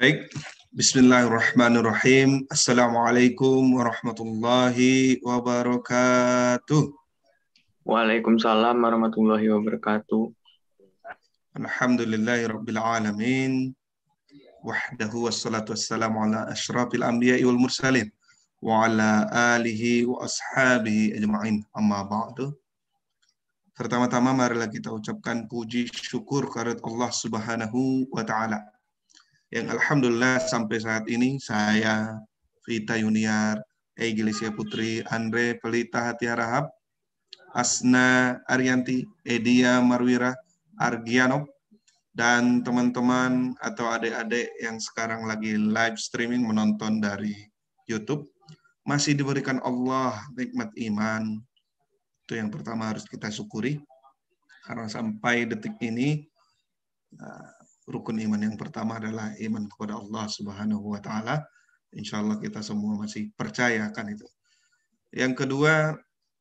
Baik, Bismillahirrahmanirrahim. Assalamualaikum warahmatullahi wabarakatuh. Waalaikumsalam warahmatullahi wabarakatuh. Alhamdulillahirabbil alamin. Wahdahu wassalatu wassalamu ala asyrafil anbiya'i wal mursalin wa ala alihi wa ashabihi ajma'in. Amma ba'du. Pertama-tama marilah kita ucapkan puji syukur kepada Allah Subhanahu wa taala. Yang alhamdulillah sampai saat ini saya, Vita Yuniar, Eglesia Putri, Andre Pelita Hati Harahap, Asna Arianti, Edia Marwira, Argiano, dan teman-teman atau adik-adik yang sekarang lagi live streaming menonton dari YouTube, masih diberikan Allah nikmat iman. Itu yang pertama harus kita syukuri, karena sampai detik ini rukun iman yang pertama adalah iman kepada Allah Subhanahu wa taala. Insya Allah kita semua masih percaya akan itu. Yang kedua,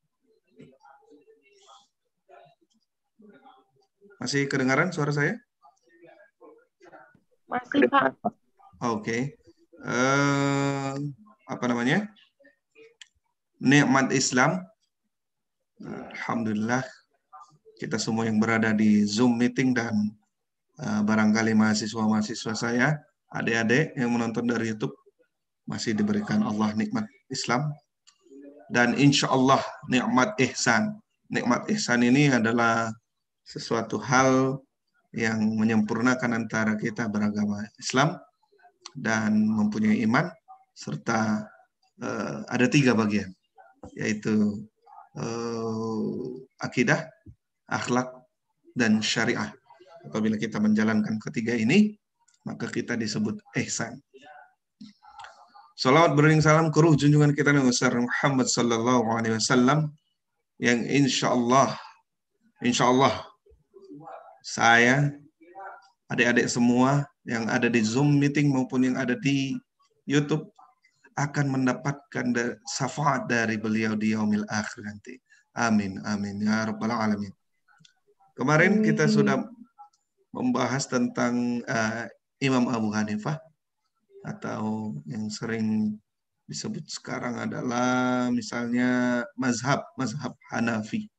masih kedengaran suara saya? Masih, Pak. Oke. Apa namanya? Nikmat Islam. Alhamdulillah kita semua yang berada di Zoom meeting dan barangkali mahasiswa-mahasiswa saya, adik-adik yang menonton dari YouTube masih diberikan Allah nikmat Islam. Dan insya Allah nikmat ihsan. Nikmat ihsan ini adalah sesuatu hal yang menyempurnakan antara kita beragama Islam dan mempunyai iman, serta ada 3 bagian, yaitu akidah, akhlak, dan syariah. Apabila kita menjalankan ketiga ini, maka kita disebut ihsan. Salawat beriring salam ke ruh junjungan kita Nabi Muhammad sallallahu alaihi wasallam yang insya Allah saya, adik-adik semua yang ada di Zoom meeting maupun yang ada di YouTube akan mendapatkan syafaat dari beliau di yaumil akhir nanti. Amin, amin ya rabbal alamin. Kemarin kita sudah membahas tentang Imam Abu Hanifah, atau yang sering disebut sekarang adalah misalnya mazhab Hanafi.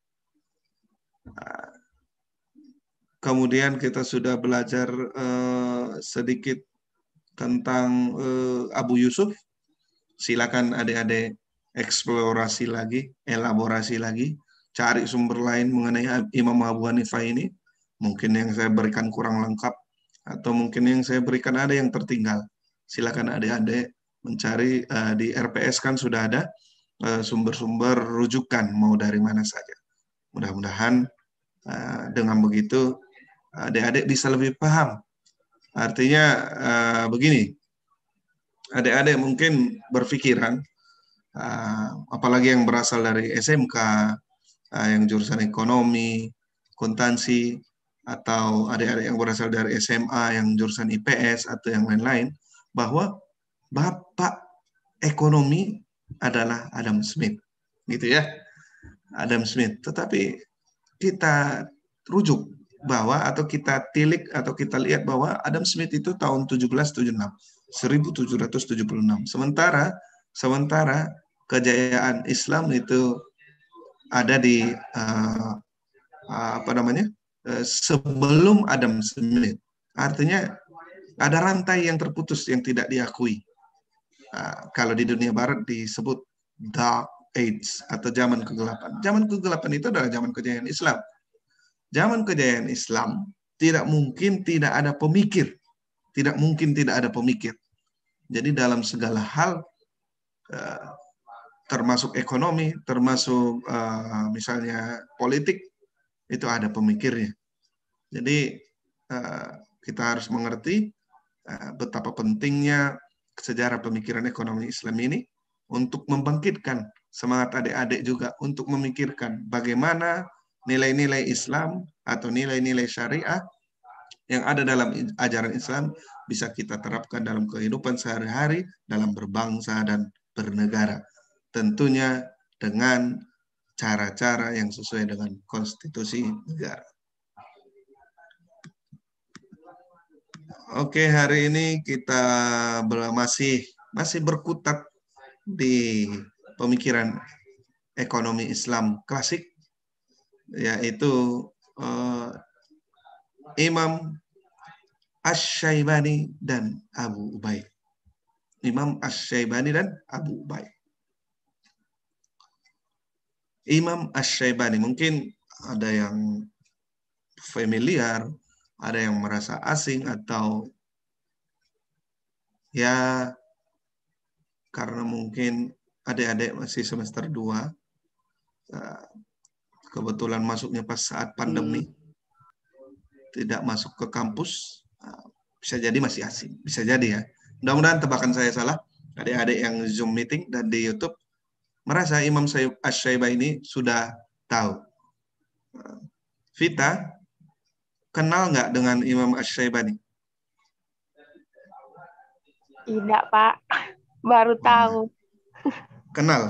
Kemudian kita sudah belajar sedikit tentang Abu Yusuf. Silakan adik-adik eksplorasi lagi, elaborasi lagi, cari sumber lain mengenai Imam Abu Hanifah ini. Mungkin yang saya berikan kurang lengkap, atau mungkin yang saya berikan ada yang tertinggal. Silakan adik-adik mencari di RPS kan sudah ada sumber-sumber rujukan mau dari mana saja. Mudah-mudahan dengan begitu adik-adik bisa lebih paham. Artinya begini, adik-adik mungkin berpikiran, apalagi yang berasal dari SMK, yang jurusan ekonomi, akuntansi, atau adik-adik yang berasal dari SMA yang jurusan IPS atau yang lain-lain, bahwa bapak ekonomi adalah Adam Smith, gitu ya, Adam Smith. Tetapi kita rujuk bahwa, atau kita tilik, atau kita lihat bahwa Adam Smith itu tahun 1776. Sementara kejayaan Islam itu ada di sebelum Adam Smith. Artinya ada rantai yang terputus yang tidak diakui. Kalau di dunia barat disebut Dark Age atau zaman kegelapan. Zaman kegelapan itu adalah zaman kejayaan Islam. Zaman kejayaan Islam tidak mungkin tidak ada pemikir. Tidak mungkin tidak ada pemikir. Jadi dalam segala hal, termasuk ekonomi, termasuk misalnya politik, itu ada pemikirnya. Jadi kita harus mengerti betapa pentingnya sejarah pemikiran ekonomi Islam ini untuk membangkitkan semangat adik-adik juga untuk memikirkan bagaimana nilai-nilai Islam atau nilai-nilai syariah yang ada dalam ajaran Islam bisa kita terapkan dalam kehidupan sehari-hari, dalam berbangsa dan bernegara. Tentunya dengan cara-cara yang sesuai dengan konstitusi negara. Oke, hari ini kita masih berkutat di pemikiran ekonomi Islam klasik, yaitu Imam Asy-Syaibani dan Abu Ubaid. Imam Asy-Syaibani dan Abu Ubaid. Imam Asy-Syaibani mungkin ada yang familiar, ada yang merasa asing, atau ya karena mungkin adik-adik masih semester 2, kebetulan masuknya pas saat pandemi, tidak masuk ke kampus, bisa jadi masih asing, bisa jadi ya. Mudah-mudahan tebakan saya salah. Adik-adik yang Zoom meeting dan di YouTube merasa Imam Asy-Syaibani ini sudah tahu. Vita, kenal nggak dengan Imam Asy-Syaibani? Tidak, Pak. Baru tahu. Kenal.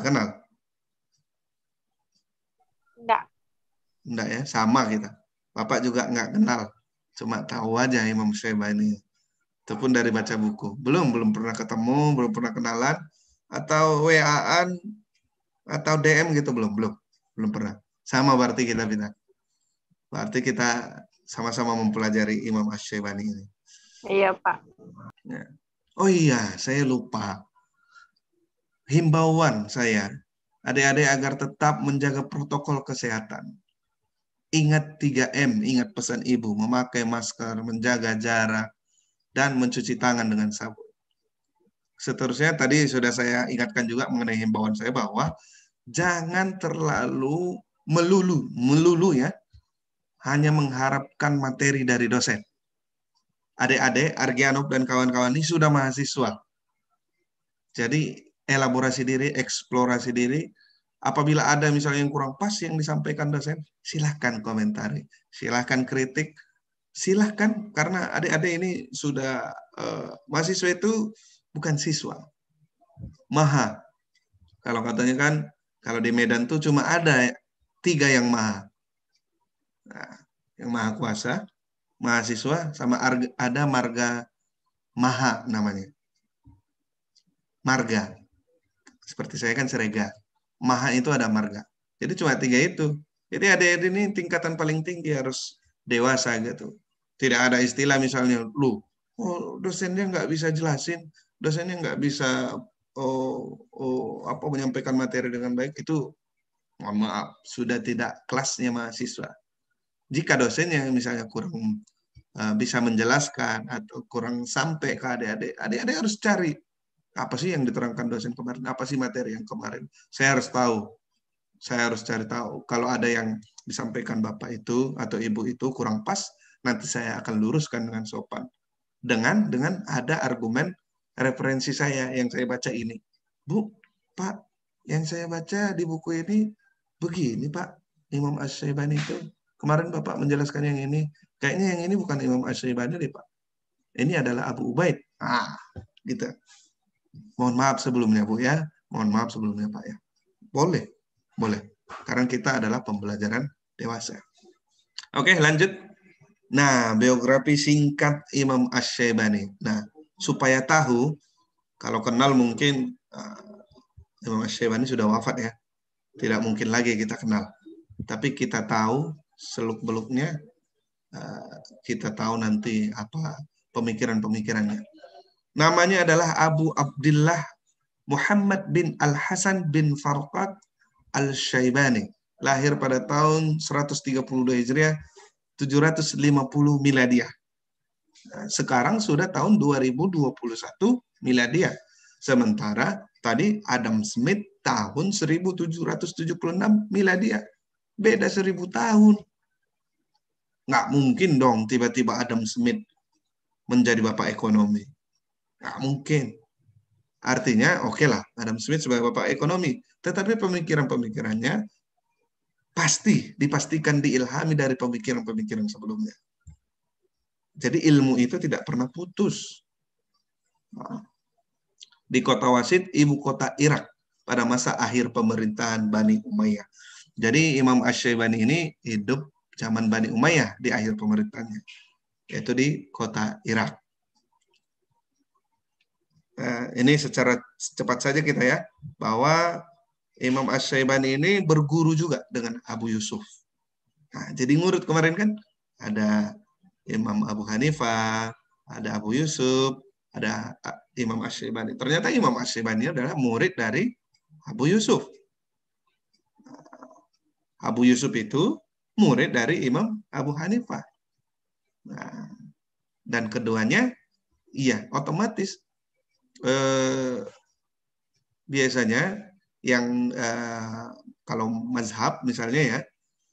Enggak. Enggak ya, sama kita. Bapak juga nggak kenal. Cuma tahu aja Imam Asy-Syaibani. Itu pun dari baca buku. Belum pernah ketemu, belum pernah kenalan, atau WA-an, atau DM gitu, belum pernah. Sama berarti kita. Berarti kita sama-sama mempelajari Imam Asy-Syaibani ini. Iya, Pak. Ya. Oh iya, saya lupa. Himbauan saya, adik-adik agar tetap menjaga protokol kesehatan. Ingat 3M, ingat pesan ibu, memakai masker, menjaga jarak, dan mencuci tangan dengan sabun. Seterusnya tadi sudah saya ingatkan juga mengenai himbauan saya bahwa jangan terlalu melulu ya, hanya mengharapkan materi dari dosen. Adik-adik, Argianov dan kawan-kawan ini sudah mahasiswa. Jadi elaborasi diri, eksplorasi diri. Apabila ada misalnya yang kurang pas yang disampaikan dosen, silahkan komentari, silahkan kritik, silahkan, karena adik-adik ini sudah mahasiswa itu bukan siswa. Maha. Kalau katanya kan, kalau di Medan tuh cuma ada 3 yang maha. Nah, yang maha kuasa, mahasiswa, sama ada marga maha namanya. Marga. Seperti saya kan Serega. Maha itu ada marga. Jadi cuma 3 itu. Jadi adik-adik ini tingkatan paling tinggi, harus dewasa gitu. Tidak ada istilah misalnya, dosennya nggak bisa jelasin, dosennya nggak bisa menyampaikan materi dengan baik. Itu mohon maaf, sudah tidak kelasnya mahasiswa. Jika dosennya misalnya kurang bisa menjelaskan atau kurang sampai ke adik-adik, adik-adik harus cari apa sih yang diterangkan dosen kemarin, apa sih materi yang kemarin. Saya harus tahu, saya harus cari tahu. Kalau ada yang disampaikan bapak itu atau ibu itu kurang pas, nanti saya akan luruskan dengan sopan. Dengan ada argumen referensi saya yang saya baca ini. Bu, Pak, yang saya baca di buku ini begini Pak, Imam Asy-Syaibani itu. Kemarin Bapak menjelaskan yang ini. Kayaknya yang ini bukan Imam Asy-Syaibani deh Pak. Ini adalah Abu Ubaid. Gitu. Mohon maaf sebelumnya Bu ya. Mohon maaf sebelumnya Pak ya. Boleh. Karena kita adalah pembelajaran dewasa. Oke, lanjut. Nah, biografi singkat Imam Asy-Syaibani. Nah, supaya tahu, kalau kenal mungkin Imam Asy-Syaibani sudah wafat ya. Tidak mungkin lagi kita kenal. Tapi kita tahu seluk-beluknya, kita tahu nanti apa pemikiran-pemikirannya. Namanya adalah Abu Abdullah Muhammad bin Al-Hasan bin Farqad Al-Syaibani. Lahir pada tahun 132 Hijriah, 750 Miladiah. Sekarang sudah tahun 2021 Miladiah. Sementara tadi Adam Smith tahun 1776 Miladiah. Beda 1000 tahun. Nggak mungkin dong tiba-tiba Adam Smith menjadi bapak ekonomi. Nggak mungkin. Artinya, oke lah, Adam Smith sebagai bapak ekonomi. Tetapi pemikiran-pemikirannya pasti dipastikan diilhami dari pemikiran-pemikiran sebelumnya. Jadi ilmu itu tidak pernah putus. Di kota Wasit, ibu kota Irak, pada masa akhir pemerintahan Bani Umayyah. Jadi Imam Asy-Syaibani ini hidup zaman Bani Umayyah di akhir pemerintahannya, yaitu di kota Irak. Ini secara cepat saja kita ya, bahwa Imam Asy-Syaibani ini berguru juga dengan Abu Yusuf. Nah, jadi ngurut kemarin kan, ada Imam Abu Hanifah, ada Abu Yusuf, ada Imam Asy-Syaibani. Ternyata Imam Asy-Syaibani adalah murid dari Abu Yusuf. Abu Yusuf itu murid dari Imam Abu Hanifah. Nah, dan keduanya, iya, otomatis biasanya yang kalau mazhab misalnya ya,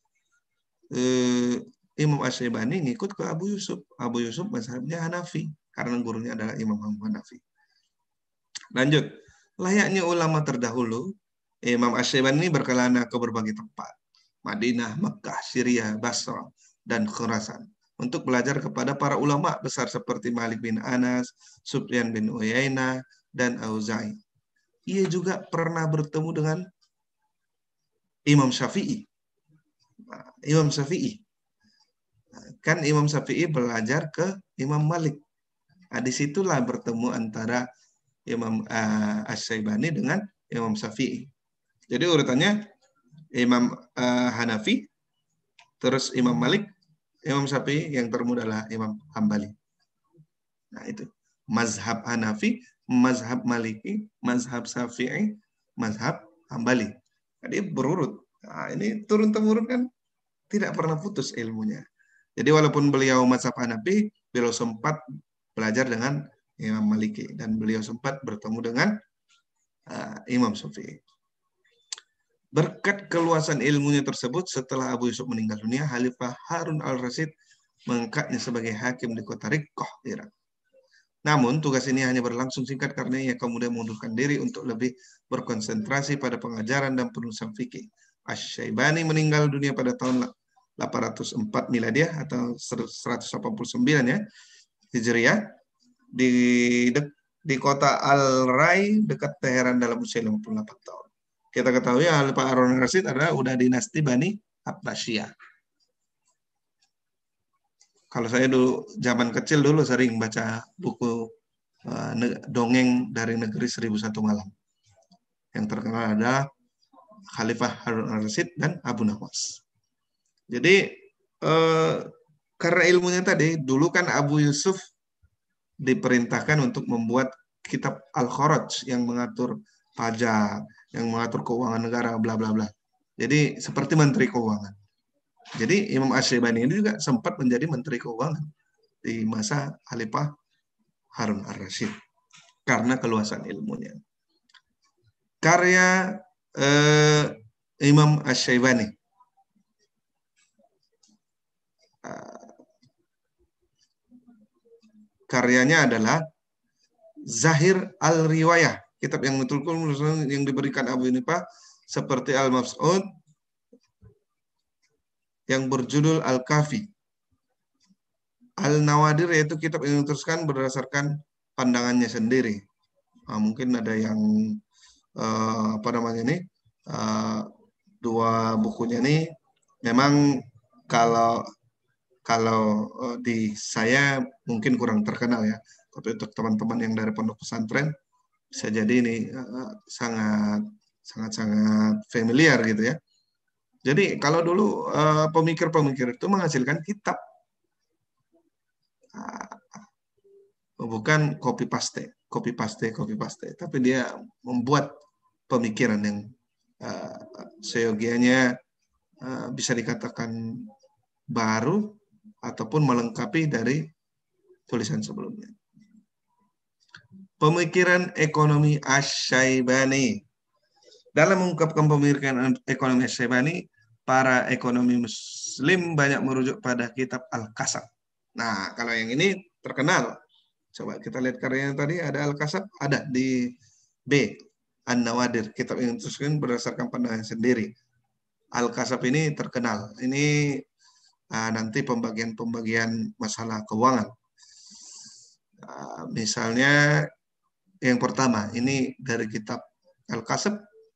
Imam Asy-Syaibani ngikut ke Abu Yusuf. Abu Yusuf mazhabnya Hanafi, karena gurunya adalah Imam Hanafi. Lanjut, layaknya ulama terdahulu, Imam Asy-Syaibani berkelana ke berbagai tempat. Madinah, Mekah, Syria, Basra, dan Khurasan. Untuk belajar kepada para ulama besar seperti Malik bin Anas, Sufyan bin Uyainah, dan Auza'i. Ia juga pernah bertemu dengan Imam Syafi'i. Imam Syafi'i. Kan Imam Syafi'i belajar ke Imam Malik. Nah, disitulah bertemu antara Imam Asy-Syaibani dengan Imam Syafi'i. Jadi urutannya Imam Hanafi, terus Imam Malik, Imam Syafi'i, yang termuda adalah Imam Hambali. Nah itu. Mazhab Hanafi, mazhab Maliki, mazhab Syafi'i, mazhab Hambali. Jadi berurut. Nah, ini turun-temurun kan tidak pernah putus ilmunya. Jadi walaupun beliau mazhab Hanafi, beliau sempat belajar dengan Imam Maliki. Dan beliau sempat bertemu dengan Imam Syafi'i. Berkat keluasan ilmunya tersebut, setelah Abu Yusuf meninggal dunia, Khalifah Harun al-Rasyid mengangkatnya sebagai hakim di kota Riqqah, Irak. Namun, tugas ini hanya berlangsung singkat karena ia kemudian mengundurkan diri untuk lebih berkonsentrasi pada pengajaran dan penulisan fikih. Asy-Syaibani meninggal dunia pada tahun 804 Miladiah atau 189 ya, Hijriah, di kota Al-Rai dekat Teheran dalam usia 58 tahun. Kita ketahui Khalifah Harun al-Rasyid adalah udah dinasti Bani Abbasiyah. Kalau saya dulu zaman kecil dulu sering baca buku dongeng dari negeri 1001 malam. Yang terkenal adalah Khalifah Harun al-Rasyid dan Abu Nawas. Jadi karena ilmunya tadi, dulu kan Abu Yusuf diperintahkan untuk membuat kitab Al-Kharaj yang mengatur pajak, yang mengatur keuangan negara, bla bla bla. Jadi seperti menteri keuangan. Jadi Imam Asy-Syaibani ini juga sempat menjadi menteri keuangan di masa Khalifah Harun al-Rasyid karena keluasan ilmunya. Karya Imam Asy-Syaibani. Karyanya adalah Zahir al-Riwayah, kitab yang yang diberikan Abu Hanifah seperti Al-Mabsud yang berjudul Al-Kafi. Al-Nawadir yaitu kitab yang dituliskan berdasarkan pandangannya sendiri. Nah, mungkin ada yang dua bukunya ini memang kalau di saya mungkin kurang terkenal ya. Tapi untuk teman-teman yang dari pondok pesantren bisa jadi ini sangat familiar gitu ya. Jadi kalau dulu pemikir-pemikir itu menghasilkan kitab, bukan copy paste, tapi dia membuat pemikiran yang seyogianya bisa dikatakan baru ataupun melengkapi dari tulisan sebelumnya. Pemikiran ekonomi Asy-Syaibani. Dalam mengungkapkan pemikiran ekonomi Asy-Syaibani, para ekonomi Muslim banyak merujuk pada kitab Al-Kasab. Nah, kalau yang ini terkenal. Coba kita lihat karyanya tadi, ada Al-Kasab, ada di B. An-Nawadir, kitab yang dituliskan berdasarkan pandangan sendiri. Al-Kasab ini terkenal. Ini nanti pembagian masalah keuangan. Misalnya yang pertama, ini dari kitab Al-Kasab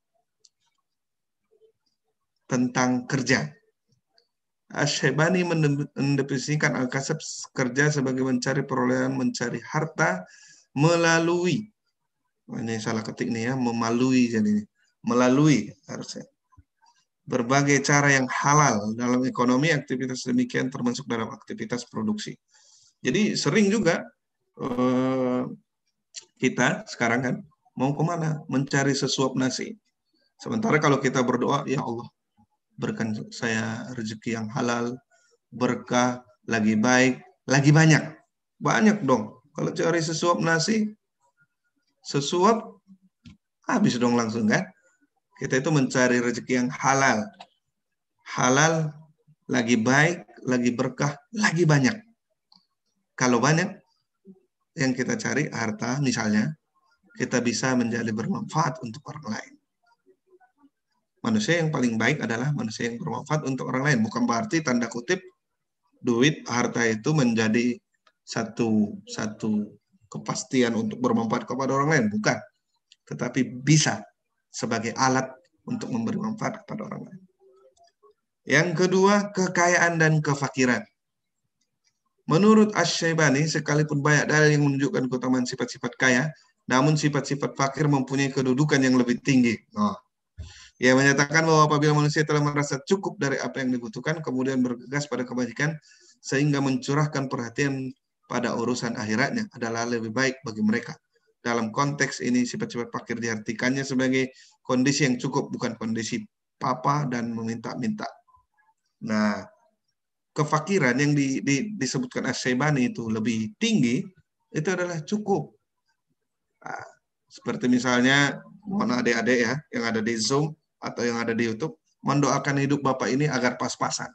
tentang kerja. Asy-Syaibani mendefinisikan Al-Kasab kerja sebagai mencari perolehan, mencari harta melalui Ini salah ketik nih ya, melalui jadi melalui harusnya berbagai cara yang halal dalam ekonomi, aktivitas demikian termasuk dalam aktivitas produksi. Jadi sering juga kita sekarang kan mau kemana? Mencari sesuap nasi. Sementara kalau kita berdoa, ya Allah, berikan saya rezeki yang halal, berkah, lagi baik, lagi banyak. Banyak dong. Kalau cari sesuap nasi, sesuap, habis dong langsung kan? Kita itu mencari rezeki yang halal. Halal, lagi baik, lagi berkah, lagi banyak. Kalau banyak, yang kita cari harta misalnya, kita bisa menjadi bermanfaat untuk orang lain. Manusia yang paling baik adalah manusia yang bermanfaat untuk orang lain. Bukan berarti tanda kutip duit, harta itu menjadi satu kepastian untuk bermanfaat kepada orang lain. Bukan. Tetapi bisa sebagai alat untuk memberi manfaat kepada orang lain. Yang kedua, kekayaan dan kefakiran. Menurut Asy-Syaibani, sekalipun banyak dalil yang menunjukkan keutamaan sifat-sifat kaya, namun sifat-sifat fakir mempunyai kedudukan yang lebih tinggi. Ia menyatakan bahwa apabila manusia telah merasa cukup dari apa yang dibutuhkan, kemudian bergegas pada kebajikan, sehingga mencurahkan perhatian pada urusan akhiratnya adalah lebih baik bagi mereka. Dalam konteks ini, sifat-sifat fakir diartikannya sebagai kondisi yang cukup, bukan kondisi papa dan meminta-minta. Nah, kefakiran yang disebutkan Asy-Syaibani itu lebih tinggi, itu adalah cukup. Nah, seperti misalnya, mohon adik-adik ya, yang ada di Zoom atau yang ada di YouTube, mendoakan hidup Bapak ini agar pas-pasan.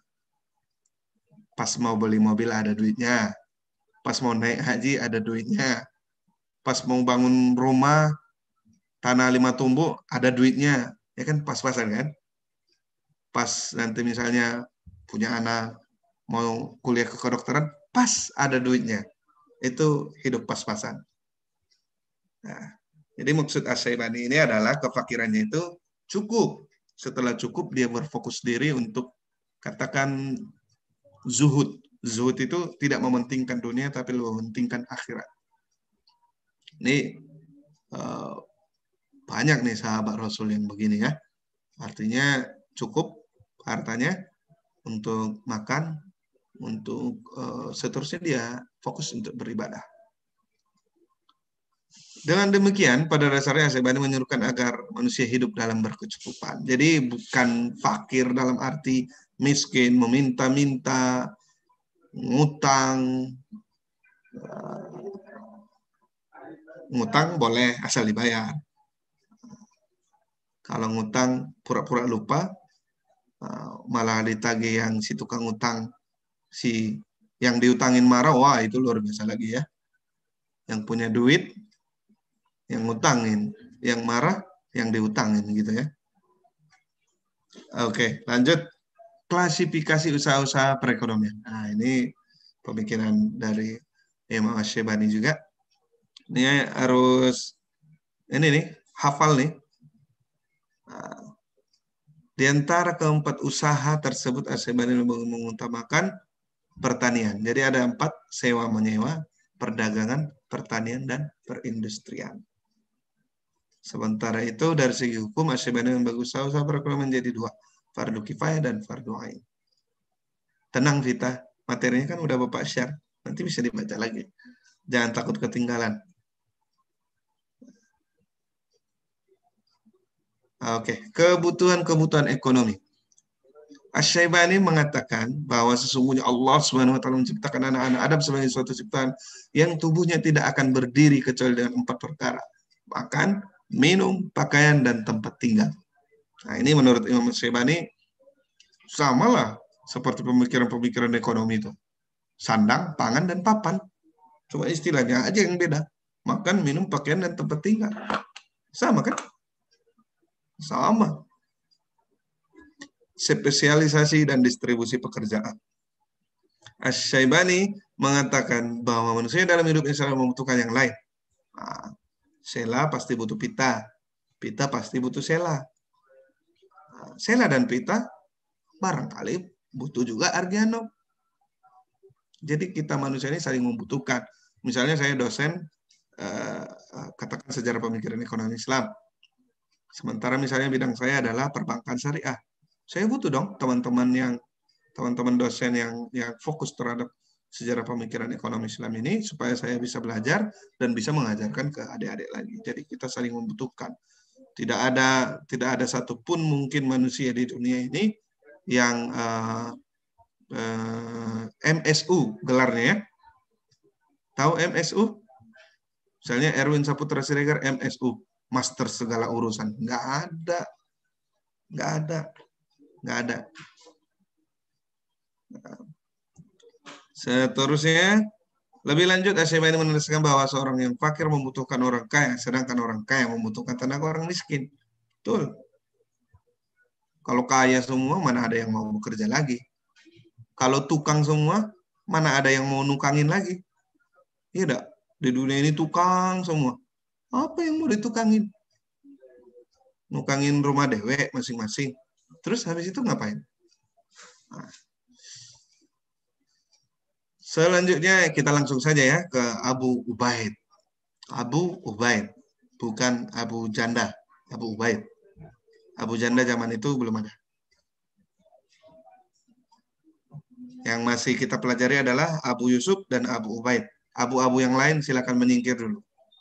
Pas mau beli mobil ada duitnya, pas mau naik haji ada duitnya, pas mau bangun rumah, tanah 5 tumbuk ada duitnya, ya kan pas-pasan kan? Pas nanti misalnya punya anak, mau kuliah ke kedokteran, pas ada duitnya. Itu hidup pas-pasan. Nah, jadi maksud Asy-Syaibani ini adalah kefakirannya itu cukup. Setelah cukup, dia berfokus diri untuk katakan zuhud. Zuhud itu tidak mementingkan dunia, tapi lebih mementingkan akhirat. Ini banyak nih sahabat Rasul yang begini ya. Artinya cukup hartanya untuk makan, untuk seterusnya dia fokus untuk beribadah. Dengan demikian, pada dasarnya Asy-Syaibani menyuruhkan agar manusia hidup dalam berkecukupan. Jadi bukan fakir dalam arti miskin, meminta-minta, ngutang. Ngutang boleh asal dibayar. Kalau ngutang pura-pura lupa, malah ditagih yang si tukang ngutang, si yang diutangin marah, wah itu luar biasa lagi ya. Yang punya duit, yang ngutangin, yang marah, yang diutangin gitu ya. Oke, lanjut. Klasifikasi usaha-usaha perekonomian. Nah, ini pemikiran dari Imam Asy-Syaibani juga. Ini harus, ini nih, hafal nih. Nah, di antara keempat usaha tersebut, Asy-Syaibani mengutamakan pertanian. Jadi ada 4, sewa-menyewa, perdagangan, pertanian, dan perindustrian. Sementara itu dari segi hukum Asy-Syaibani membagi usaha perekonomian menjadi 2, fardu kifayah dan fardu ain. Tenang Vita, materinya kan udah Bapak share, nanti bisa dibaca lagi. Jangan takut ketinggalan. Oke, kebutuhan ekonomi. Asy-Syaibani mengatakan bahwa sesungguhnya Allah Subhanahu wa taala menciptakan anak-anak Adam sebagai suatu ciptaan yang tubuhnya tidak akan berdiri kecuali dengan 4 perkara. Makan, minum, pakaian, dan tempat tinggal. Nah, ini menurut Imam Asy-Syaibani samalah seperti pemikiran-pemikiran ekonomi itu. Sandang, pangan, dan papan. Cuma istilahnya aja yang beda. Makan, minum, pakaian, dan tempat tinggal. Sama kan? Sama. Spesialisasi dan distribusi pekerjaan. Asy-Syaibani mengatakan bahwa manusia dalam hidupnya selalu membutuhkan yang lain. Nah, sela pasti butuh pita. Pita pasti butuh sela. Nah, sela dan pita barangkali butuh juga Argiano. Jadi kita manusia ini saling membutuhkan. Misalnya saya dosen katakan sejarah pemikiran ekonomi Islam. Sementara misalnya bidang saya adalah perbankan syariah. Saya butuh dong teman-teman dosen yang fokus terhadap sejarah pemikiran ekonomi Islam ini supaya saya bisa belajar dan bisa mengajarkan ke adik-adik lagi. Jadi kita saling membutuhkan. Tidak ada satupun mungkin manusia di dunia ini yang MSU gelarnya ya. Tahu MSU? Misalnya Erwin Saputra Siregar MSU, master segala urusan. Nggak ada. Seterusnya, lebih lanjut Asy'ibani menuliskan bahwa seorang yang fakir membutuhkan orang kaya, sedangkan orang kaya membutuhkan tenaga orang miskin. Betul. Kalau kaya semua, mana ada yang mau bekerja lagi? Kalau tukang semua, mana ada yang mau nukangin lagi? Iya enggak? Di dunia ini tukang semua. Apa yang mau ditukangin? Nukangin rumah dewek masing-masing. Terus habis itu ngapain? Nah. Selanjutnya kita langsung saja ya ke Abu Ubaid. Abu Ubaid, bukan Abu Janda. Abu Ubaid. Abu Janda zaman itu belum ada. Yang masih kita pelajari adalah Abu Yusuf dan Abu Ubaid. Abu-abu yang lain silakan menyingkir dulu.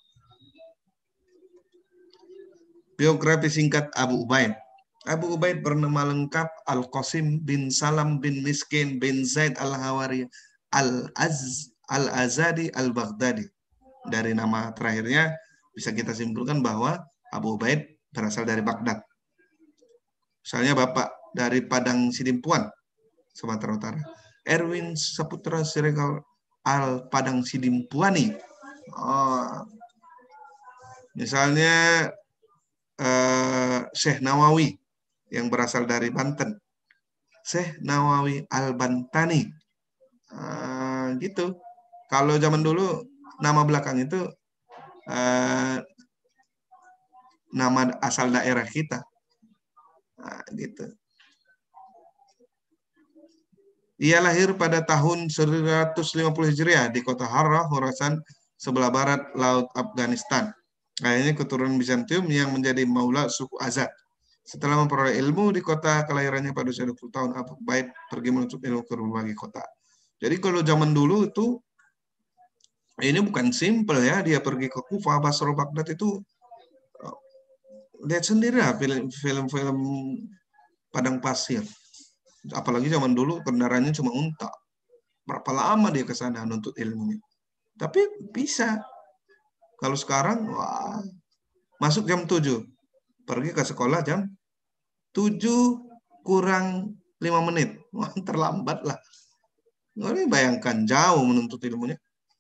Biografi singkat Abu Ubaid. Abu Ubaid bernama lengkap Al-Qasim bin Salam bin Miskin bin Zaid Al-Hawari Al-Azadi Al-Baghdadi. Dari nama terakhirnya bisa kita simpulkan bahwa Abu Ubaid berasal dari Baghdad. Misalnya bapak dari Padang Sidimpuan, Sumatera Utara. Erwin Saputra Siregar Al-Padang Sidimpuani. Misalnya Syekh Nawawi yang berasal dari Banten. Syekh Nawawi Al-Bantani. Gitu. Kalau zaman dulu nama belakang itu nama asal daerah kita. Gitu. Ia lahir pada tahun 150 Hijriah di kota Harrah, Khorasan, sebelah barat laut Afghanistan. Ayahnya keturunan Bizantium yang menjadi maula suku Azad. Setelah memperoleh ilmu di kota kelahirannya pada usia 20 tahun, Abu Ubaid pergi menuntut ilmu ke berbagai kota. Jadi kalau zaman dulu itu ini bukan simple ya, dia pergi ke Kufah, Basra, Baghdad itu lihat sendiri lah film-film padang pasir. Apalagi zaman dulu kendaraannya cuma unta. Berapa lama dia ke sana menuntut ilmunya. Tapi bisa. Kalau sekarang, wah, masuk jam 7. Pergi ke sekolah jam 7 kurang 5 menit. Wah, terlambat lah. Nggak bayangkan jauh menuntut ilmunya.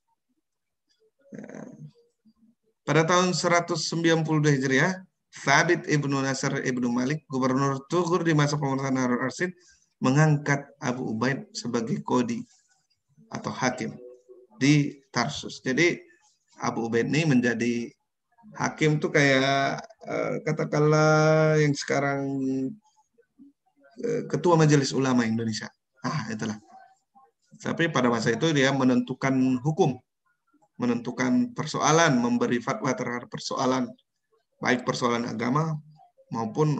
Pada tahun 192 Hijriah, Thabit ibnu Nasr ibnu Malik, gubernur Tughur di masa pemerintahan Harun ar-Rasyid, mengangkat Abu Ubaid sebagai kodi atau hakim di Tarsus. Jadi Abu Ubaid ini menjadi hakim tuh kayak katakanlah yang sekarang ketua Majelis Ulama Indonesia. Itulah. Tapi pada masa itu dia menentukan hukum, menentukan persoalan, memberi fatwa terhadap persoalan, baik persoalan agama maupun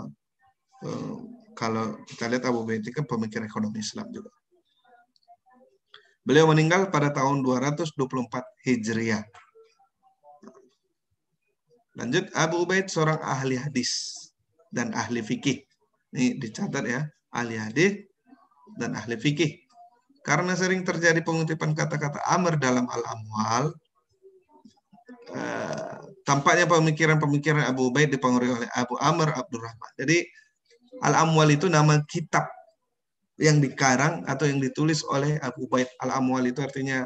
kalau kita lihat Abu Ubaid kan pemikir ekonomi Islam juga. Beliau meninggal pada tahun 224 Hijriah. Lanjut, Abu Ubaid seorang ahli hadis dan ahli fikih. Ini dicatat ya, ahli hadis dan ahli fikih. Karena sering terjadi pengutipan kata-kata Amr dalam Al-Amwal, tampaknya pemikiran-pemikiran Abu Ubaid dipengaruhi oleh Abu Amr Abdurrahman. Jadi Al-Amwal itu nama kitab yang dikarang atau yang ditulis oleh Abu Ubaid. Al-Amwal itu artinya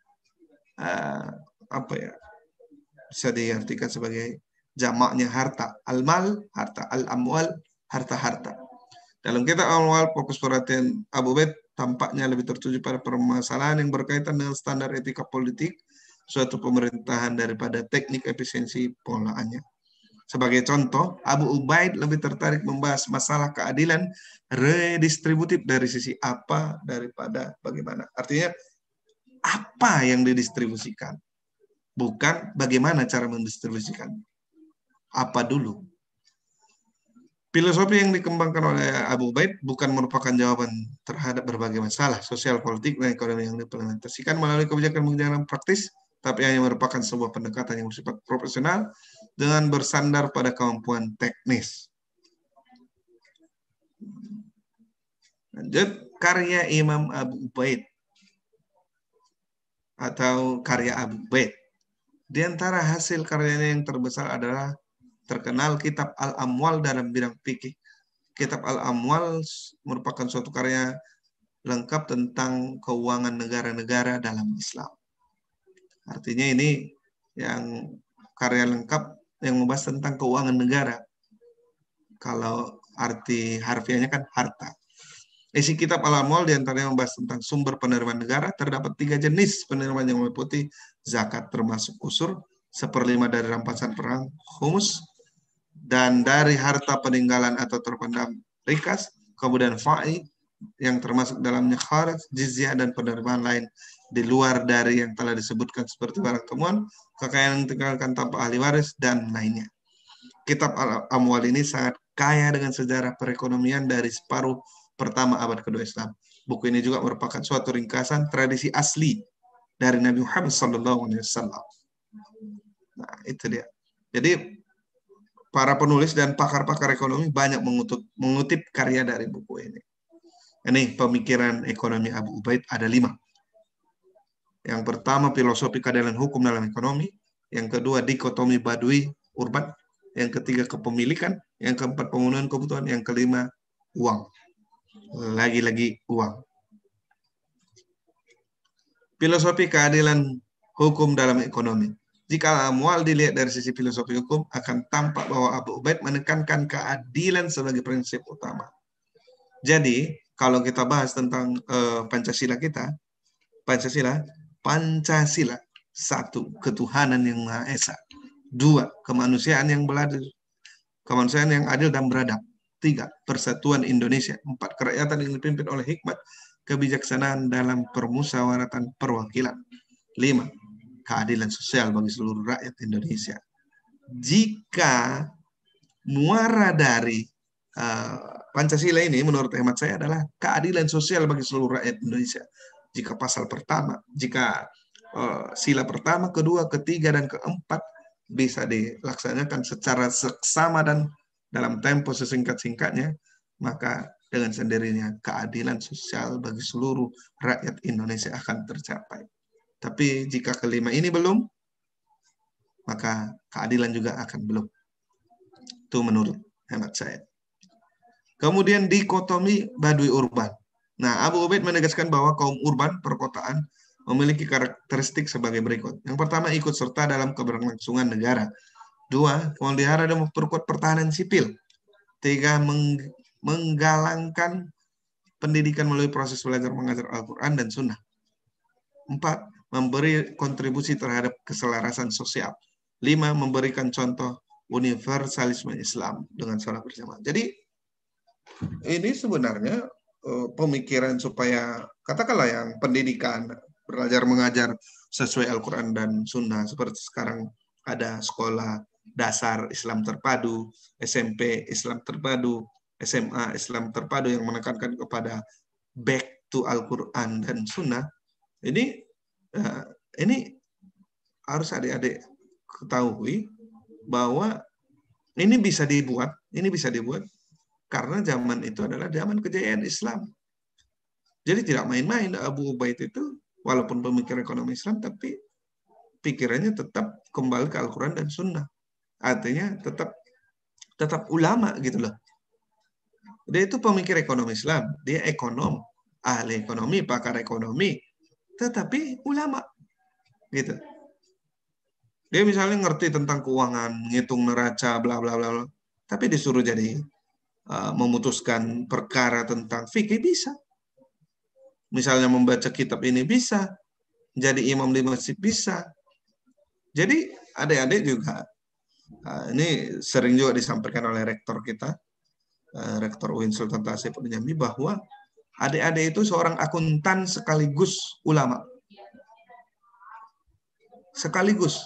apa ya? Bisa diartikan sebagai jamaknya harta. Al-mal, harta. Al-amwal, harta-harta. Dalam kitab Al-Amwal, fokus perhatian Abu Ubaid tampaknya lebih tertuju pada permasalahan yang berkaitan dengan standar etika politik suatu pemerintahan daripada teknik efisiensi pengolahannya. Sebagai contoh, Abu Ubaid lebih tertarik membahas masalah keadilan redistributif dari sisi apa daripada bagaimana. Artinya, apa yang didistribusikan? bukan bagaimana cara mendistribusikan. Apa dulu? Filosofi yang dikembangkan oleh Abu Ubaid bukan merupakan jawaban terhadap berbagai masalah sosial, politik, dan ekonomi yang diimplementasikan melalui kebijakan-kebijakan praktis, tapi hanya merupakan sebuah pendekatan yang bersifat profesional dengan bersandar pada kemampuan teknis. Lanjut, karya Imam Abu Ubaid atau karya Abu Ubaid. Di antara hasil karyanya yang terbesar adalah terkenal Kitab Al-Amwal dalam bidang fikih. Kitab Al-Amwal merupakan suatu karya lengkap tentang keuangan negara-negara dalam Islam. Artinya ini yang karya lengkap yang membahas tentang keuangan negara. Kalau arti harfiahnya kan harta. Isi kitab Al-Amwal diantaranya membahas tentang sumber penerimaan negara. Terdapat 3 jenis penerimaan yang meliputi zakat termasuk usur, 1/5 dari rampasan perang, khumus, dan dari harta peninggalan atau terpendam rikas, kemudian fa'i yang termasuk dalamnya kharaj, jizyah, dan penerimaan lain di luar dari yang telah disebutkan seperti barang temuan, kekayaan yang ditinggalkan tanpa ahli waris, dan lainnya. Kitab Al-Amwal ini sangat kaya dengan sejarah perekonomian dari separuh pertama abad kedua Islam. Buku ini juga merupakan suatu ringkasan tradisi asli dari Nabi Muhammad SAW. Nah, itu dia. Jadi para penulis dan pakar-pakar ekonomi banyak mengutip karya dari buku ini. Ini pemikiran ekonomi Abu Ubaid ada 5. Yang pertama, filosofi keadilan hukum dalam ekonomi. Yang kedua, dikotomi badui urban. Yang ketiga, kepemilikan. Yang keempat, pemenuhan kebutuhan. Yang kelima, uang. Lagi-lagi uang. Filosofi keadilan hukum dalam ekonomi. Jika Al-Amwal dilihat dari sisi filosofi hukum, akan tampak bahwa Abu Ubaid menekankan keadilan sebagai prinsip utama. Jadi, kalau kita bahas tentang Pancasila kita, Pancasila, 1, ketuhanan yang Maha Esa. 2, kemanusiaan yang adil dan beradab. 3, persatuan Indonesia. 4, kerakyatan yang dipimpin oleh hikmat, kebijaksanaan dalam permusyawaratan perwakilan. 5, keadilan sosial bagi seluruh rakyat Indonesia. Jika muara dari Pancasila ini menurut hemat saya adalah keadilan sosial bagi seluruh rakyat Indonesia. Jika pasal pertama, jika sila pertama, kedua, ketiga, dan keempat bisa dilaksanakan secara seksama dan dalam tempo sesingkat-singkatnya, maka dengan sendirinya keadilan sosial bagi seluruh rakyat Indonesia akan tercapai. Tapi jika kelima ini belum, maka keadilan juga akan belum. Itu menurut hemat saya. Kemudian dikotomi badui urban. Nah, Abu Ubaid menegaskan bahwa kaum urban perkotaan memiliki karakteristik sebagai berikut. Yang pertama, ikut serta dalam keberlangsungan negara. 2, memelihara dan memperkuat pertahanan sipil. 3, menggalangkan pendidikan melalui proses belajar mengajar Al-Quran dan Sunnah. 4, memberi kontribusi terhadap keselarasan sosial. 5, memberikan contoh universalisme Islam dengan sholat berjamaah. Jadi ini sebenarnya pemikiran supaya katakanlah yang pendidikan belajar mengajar sesuai Al-Quran dan Sunnah, seperti sekarang ada sekolah dasar Islam terpadu, SMP Islam terpadu, SMA Islam terpadu yang menekankan kepada back to Al-Quran dan Sunnah. Ini harus adik-adik ketahui bahwa ini bisa dibuat karena zaman itu adalah zaman kejayaan Islam. Jadi tidak main-main Abu Ubaid itu, walaupun pemikir ekonomi Islam, tapi pikirannya tetap kembali ke Al-Quran dan Sunnah. Artinya tetap ulama gitu loh. Dia itu pemikir ekonomi Islam, dia ekonom, ahli ekonomi, pakar ekonomi, tetapi ulama gitu. Dia misalnya ngerti tentang keuangan, ngitung neraca, bla bla bla, tapi disuruh jadi memutuskan perkara tentang fikih bisa. Misalnya membaca kitab ini bisa, jadi imam di masjid bisa. Jadi adik-adik juga, ini sering juga disampaikan oleh rektor kita, Rektor UIN Sultan Tasim Jambi, bahwa adik-adik itu seorang akuntan sekaligus ulama. sekaligus.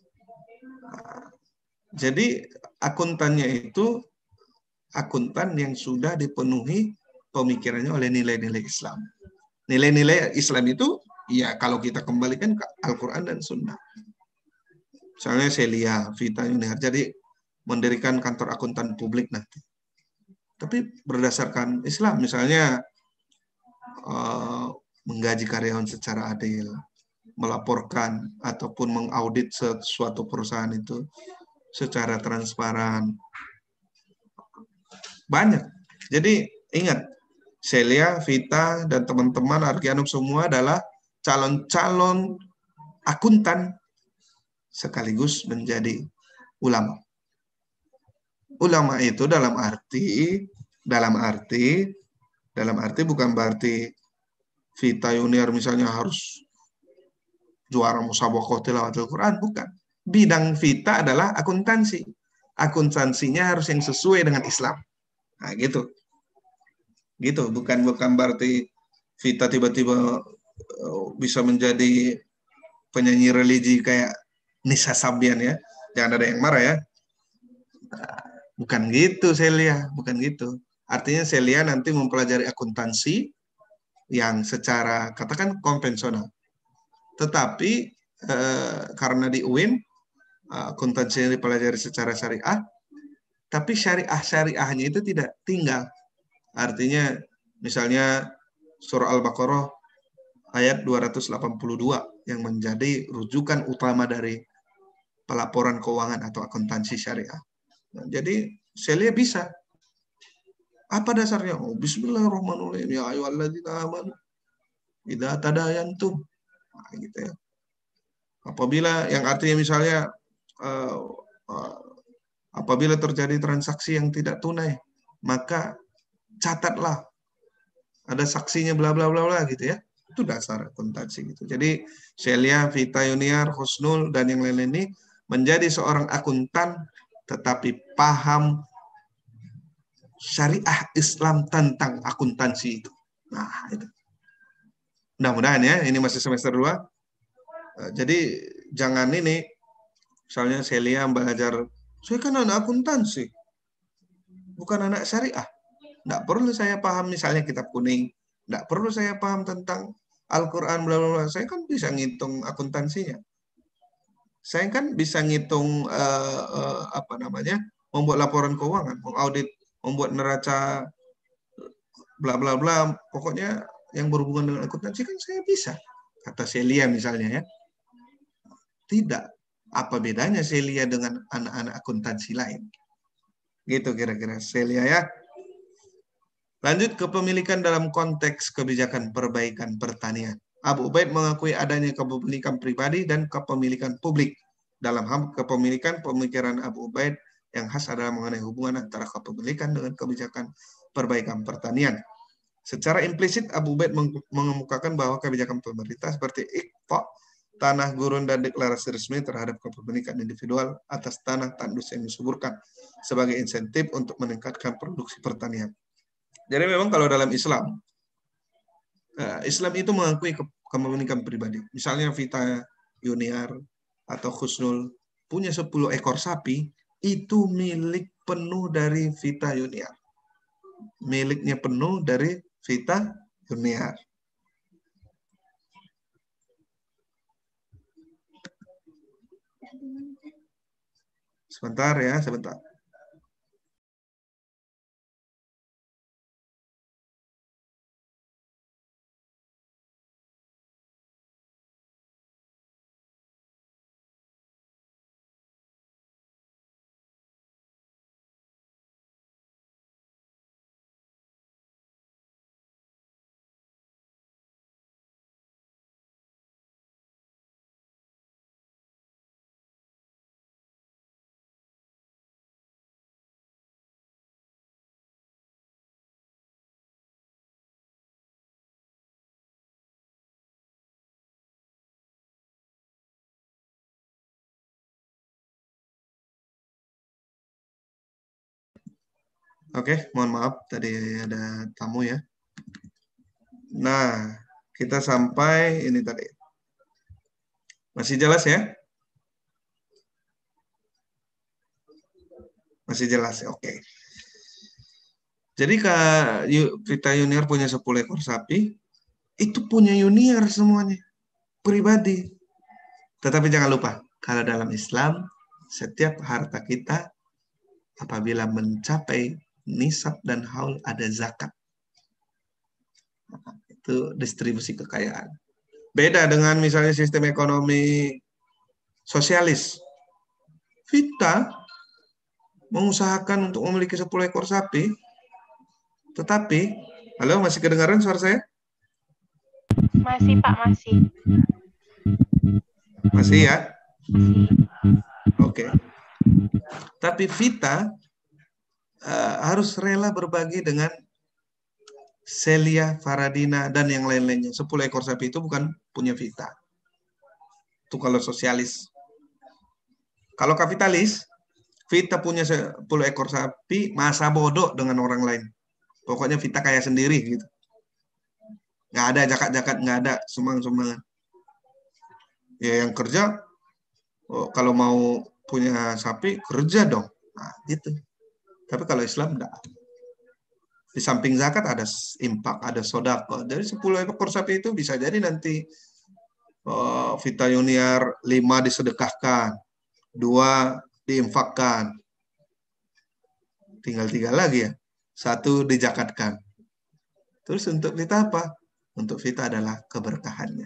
Jadi akuntannya itu akuntan yang sudah dipenuhi pemikirannya oleh nilai-nilai Islam. Nilai-nilai Islam itu ya kalau kita kembalikan ke Al-Quran dan Sunnah. Misalnya Celia, Vita Yuniar, jadi mendirikan kantor akuntan publik nanti. Tapi berdasarkan Islam, misalnya menggaji karyawan secara adil, melaporkan ataupun mengaudit suatu perusahaan itu secara transparan. Banyak. Jadi ingat, Celia, Vita, dan teman-teman Argianum semua adalah calon-calon akuntan sekaligus menjadi ulama. Ulama itu dalam arti bukan berarti Vita Yuniar misalnya harus juara musabaqah tilawatil Quran, bukan. Bidang Vita adalah akuntansi. Akuntansinya harus yang sesuai dengan Islam. Nah, gitu. Gitu, bukan berarti Vita tiba-tiba bisa menjadi penyanyi religi kayak Nisa Sabian ya. Jangan ada yang marah ya. Bukan gitu Celia, bukan gitu. Artinya Celia nanti mempelajari akuntansi yang secara katakan konvensional. Tetapi karena di UIN akuntansi yang dipelajari secara syariah, tapi syariahnya itu tidak tinggal. Artinya misalnya surah Al-Baqarah ayat 282 yang menjadi rujukan utama dari pelaporan keuangan atau akuntansi syariah. Nah, jadi Celia bisa. Apa dasarnya? Oh, bismillahirrahmanirrahim. Ya ayyuhalladzina amanu idza tadayantum. Nah, gitu ya. Apabila yang artinya misalnya apabila terjadi transaksi yang tidak tunai, maka catatlah. Ada saksinya bla bla bla bla gitu ya. Itu dasar akuntansi gitu. Jadi Celia, Vita Yuniar, Husnul dan yang lain-lain ini menjadi seorang akuntan tetapi paham syariah Islam tentang akuntansi itu. Nah, itu. Mudah-mudahan ya, ini masih semester 2. Jadi jangan ini, misalnya Celia belajar, saya kan anak akuntansi, bukan anak syariah. Nggak perlu saya paham misalnya kitab kuning, nggak perlu saya paham tentang Al-Quran, bla bla bla. Saya kan bisa ngitung akuntansinya. Saya kan bisa ngitung membuat laporan keuangan, mengaudit, membuat neraca, bla bla bla. Pokoknya yang berhubungan dengan akuntansi kan saya bisa. Kata Celia misalnya ya. Tidak. Apa bedanya Celia dengan anak-anak akuntansi lain? Gitu kira-kira Celia ya. Lanjut kepemilikan dalam konteks kebijakan perbaikan pertanian. Abu Ubaid mengakui adanya kepemilikan pribadi dan kepemilikan publik. Dalam hal kepemilikan, pemikiran Abu Ubaid yang khas adalah mengenai hubungan antara kepemilikan dengan kebijakan perbaikan pertanian. Secara implisit, Abu Ubaid mengemukakan bahwa kebijakan pemerintah seperti Iqta, tanah gurun dan deklarasi resmi terhadap kepemilikan individual atas tanah tandus yang disuburkan sebagai insentif untuk meningkatkan produksi pertanian. Jadi memang kalau dalam Islam, Islam itu mengakui kepemilikan pribadi. Misalnya Vita Yuniar atau Husnul punya 10 ekor sapi, itu milik penuh dari Vita Yuniar. Miliknya penuh dari Vita Yuniar. Sebentar ya, sebentar. Oke, mohon maaf tadi ada tamu ya. Nah, kita sampai ini tadi. Masih jelas ya? Masih jelas ya? Oke. Jadi Vita Junior punya 10 ekor sapi, itu punya Junior semuanya, pribadi. Tetapi jangan lupa, kalau dalam Islam, setiap harta kita apabila mencapai nisab dan haul ada zakat. Itu distribusi kekayaan. Beda dengan misalnya sistem ekonomi sosialis. Vita mengusahakan untuk memiliki 10 ekor sapi, tetapi, halo, masih kedengaran suara saya? Masih, Pak, masih. Masih ya? Masih. Oke. Tapi Vita harus rela berbagi dengan Celia, Faradina, dan yang lain-lainnya. 10 ekor sapi itu bukan punya Vita. Itu kalau sosialis. Kalau kapitalis, Vita punya 10 ekor sapi, masa bodoh dengan orang lain. Pokoknya Vita kaya sendiri gitu. Nggak ada jakat-jakat, nggak ada sumang-sumangan. Ya yang kerja, kalau mau punya sapi, kerja dong. Nah, gitu. Tapi kalau Islam enggak. Di samping zakat ada infak, ada sodako. Dari 10 ekor sapi itu bisa jadi nanti Vita Junior 5 disedekahkan, 2 diinfakkan. Tinggal 3 lagi ya. 1 dijakatkan. Terus untuk Vita apa? Untuk Vita adalah keberkahannya.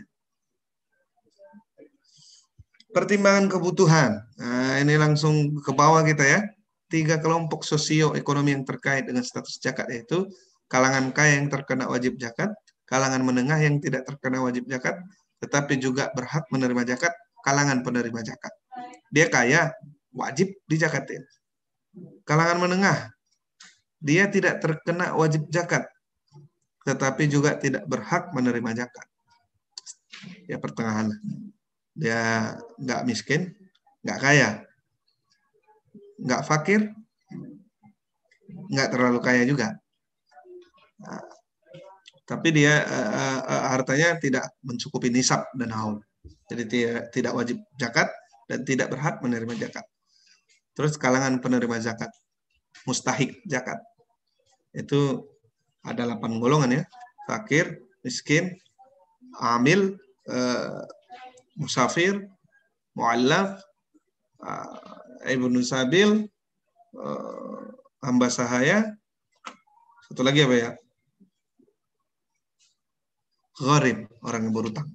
Pertimbangan kebutuhan. Nah, ini langsung ke bawah kita ya. 3 kelompok sosioekonomi yang terkait dengan status zakat, yaitu kalangan kaya yang terkena wajib zakat, kalangan menengah yang tidak terkena wajib zakat, tetapi juga berhak menerima zakat, kalangan penerima zakat. Dia kaya, wajib dijakatin. Kalangan menengah, dia tidak terkena wajib zakat, tetapi juga tidak berhak menerima zakat. Ya pertengahan. Dia nggak miskin, nggak kaya, nggak fakir, nggak terlalu kaya juga. Nah, tapi dia hartanya tidak mencukupi nisab dan haul. Jadi tidak wajib zakat dan tidak berhak menerima zakat. Terus kalangan penerima zakat, mustahik zakat. Itu ada 8 golongan ya. Fakir, miskin, amil, musafir, mu'allaf, ibnu sabil, hamba sahaya, satu lagi apa ya? Gharib, orang yang berutang.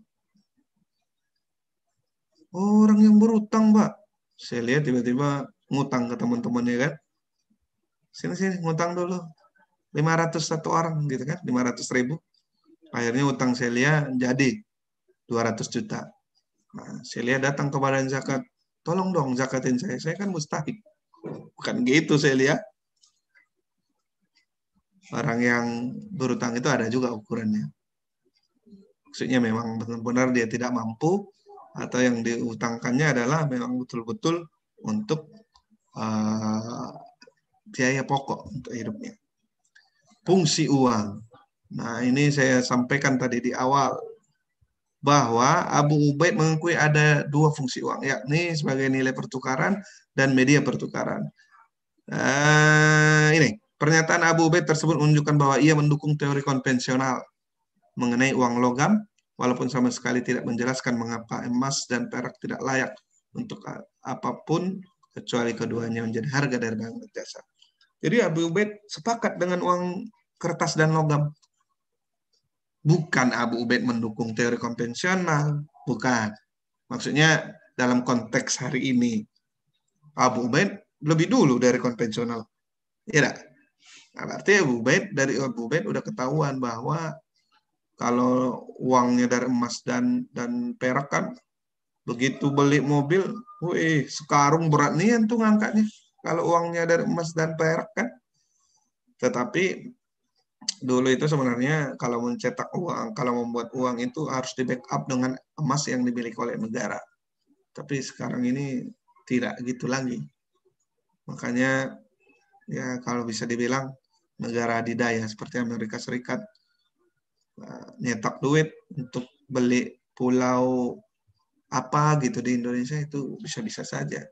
Orang yang berutang, Pak. Saya lihat tiba-tiba ngutang ke teman-temannya kan. Sini ngutang dulu. 500 satu orang gitu kan, 500.000. Akhirnya utang Celia jadi 200 juta. Nah, Celia datang ke badan zakat. Tolong dong zakatin saya kan mustahik. Bukan gitu Celia. Orang yang berutang itu ada juga ukurannya. Maksudnya memang benar-benar dia tidak mampu, atau yang diutangkannya adalah memang betul-betul untuk biaya pokok untuk hidupnya. Fungsi uang. Nah, ini saya sampaikan tadi di awal bahwa Abu Ubaid mengakui ada 2 fungsi uang, yakni sebagai nilai pertukaran dan media pertukaran. Ini pernyataan Abu Ubaid tersebut menunjukkan bahwa ia mendukung teori konvensional mengenai uang logam, walaupun sama sekali tidak menjelaskan mengapa emas dan perak tidak layak untuk apapun kecuali keduanya menjadi harga dari barang dan jasa. Jadi Abu Ubaid sepakat dengan uang kertas dan logam. Bukan Abu Ubaid mendukung teori konvensional, bukan. Maksudnya dalam konteks hari ini, Abu Ubaid lebih dulu dari konvensional. Ya, nah, berarti dari Abu Ubaid udah ketahuan bahwa kalau uangnya dari emas dan perak kan, begitu beli mobil, wih, sekarung berat nih tuh ngangkatnya. Kalau uangnya dari emas dan perak kan. Tetapi dulu itu sebenarnya kalau mencetak uang, kalau membuat uang itu harus di backup dengan emas yang dimiliki oleh negara. Tapi sekarang ini tidak gitu lagi. Makanya ya kalau bisa dibilang negara adidaya seperti Amerika Serikat nyetak duit untuk beli pulau apa gitu di Indonesia itu bisa-bisa saja.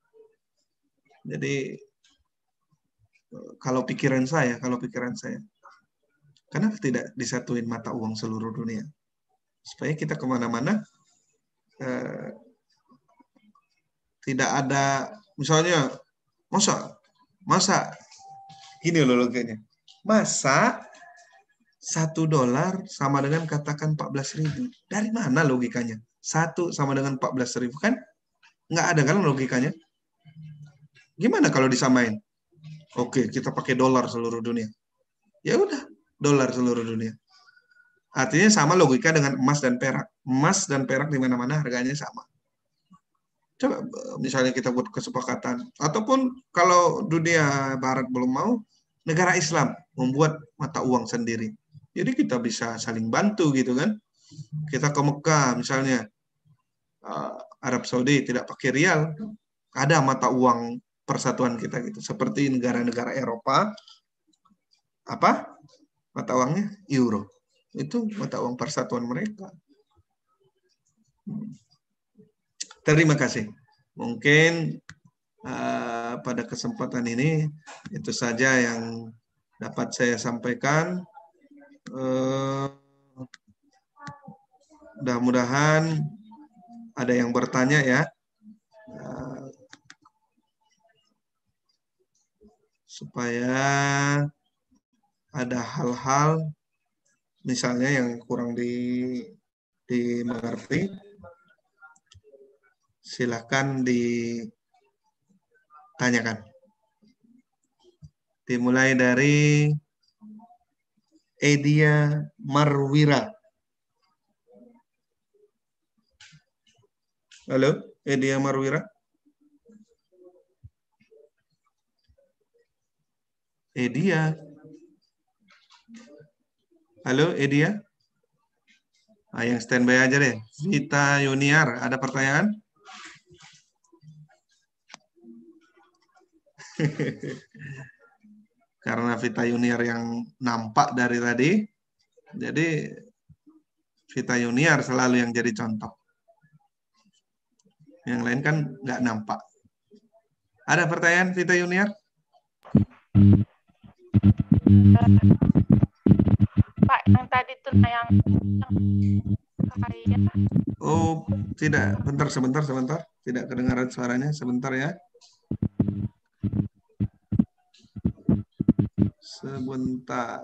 Jadi kalau pikiran saya, kenapa tidak disatuin mata uang seluruh dunia? Supaya kita kemana-mana tidak ada, misalnya, masa gini loh logikanya. Masa $1 sama dengan katakan 14.000. Dari mana logikanya? 1 sama dengan 14.000 kan? Nggak ada kan logikanya? Gimana kalau disamain? Oke, kita pakai dolar seluruh dunia. Ya udah, dolar seluruh dunia. Artinya sama logika dengan emas dan perak. Emas dan perak di mana-mana harganya sama. Coba misalnya kita buat kesepakatan. Ataupun kalau dunia barat belum mau, negara Islam membuat mata uang sendiri. Jadi kita bisa saling bantu gitu kan. Kita ke Mekah misalnya, Arab Saudi tidak pakai rial, ada mata uang persatuan kita gitu. Seperti negara-negara Eropa, apa? Mata uangnya euro. Itu mata uang persatuan mereka. Terima kasih. Mungkin pada kesempatan ini itu saja yang dapat saya sampaikan. Mudah-mudahan ada yang bertanya ya. Supaya ada hal-hal misalnya yang kurang dimengerti, silakan ditanyakan. Dimulai dari Edia Marwira. Halo, Edia Marwira. Edia. Halo, Edia. Yang standby aja deh. Vita Yuniar, ada pertanyaan? Karena Vita Yuniar yang nampak dari tadi, jadi Vita Yuniar selalu yang jadi contoh. Yang lain kan nggak nampak. Ada pertanyaan Vita Yuniar? Pak, yang tadi tuh yang kaya. Oh, tidak. Sebentar. Tidak kedengaran suaranya. Sebentar ya. Sebentar.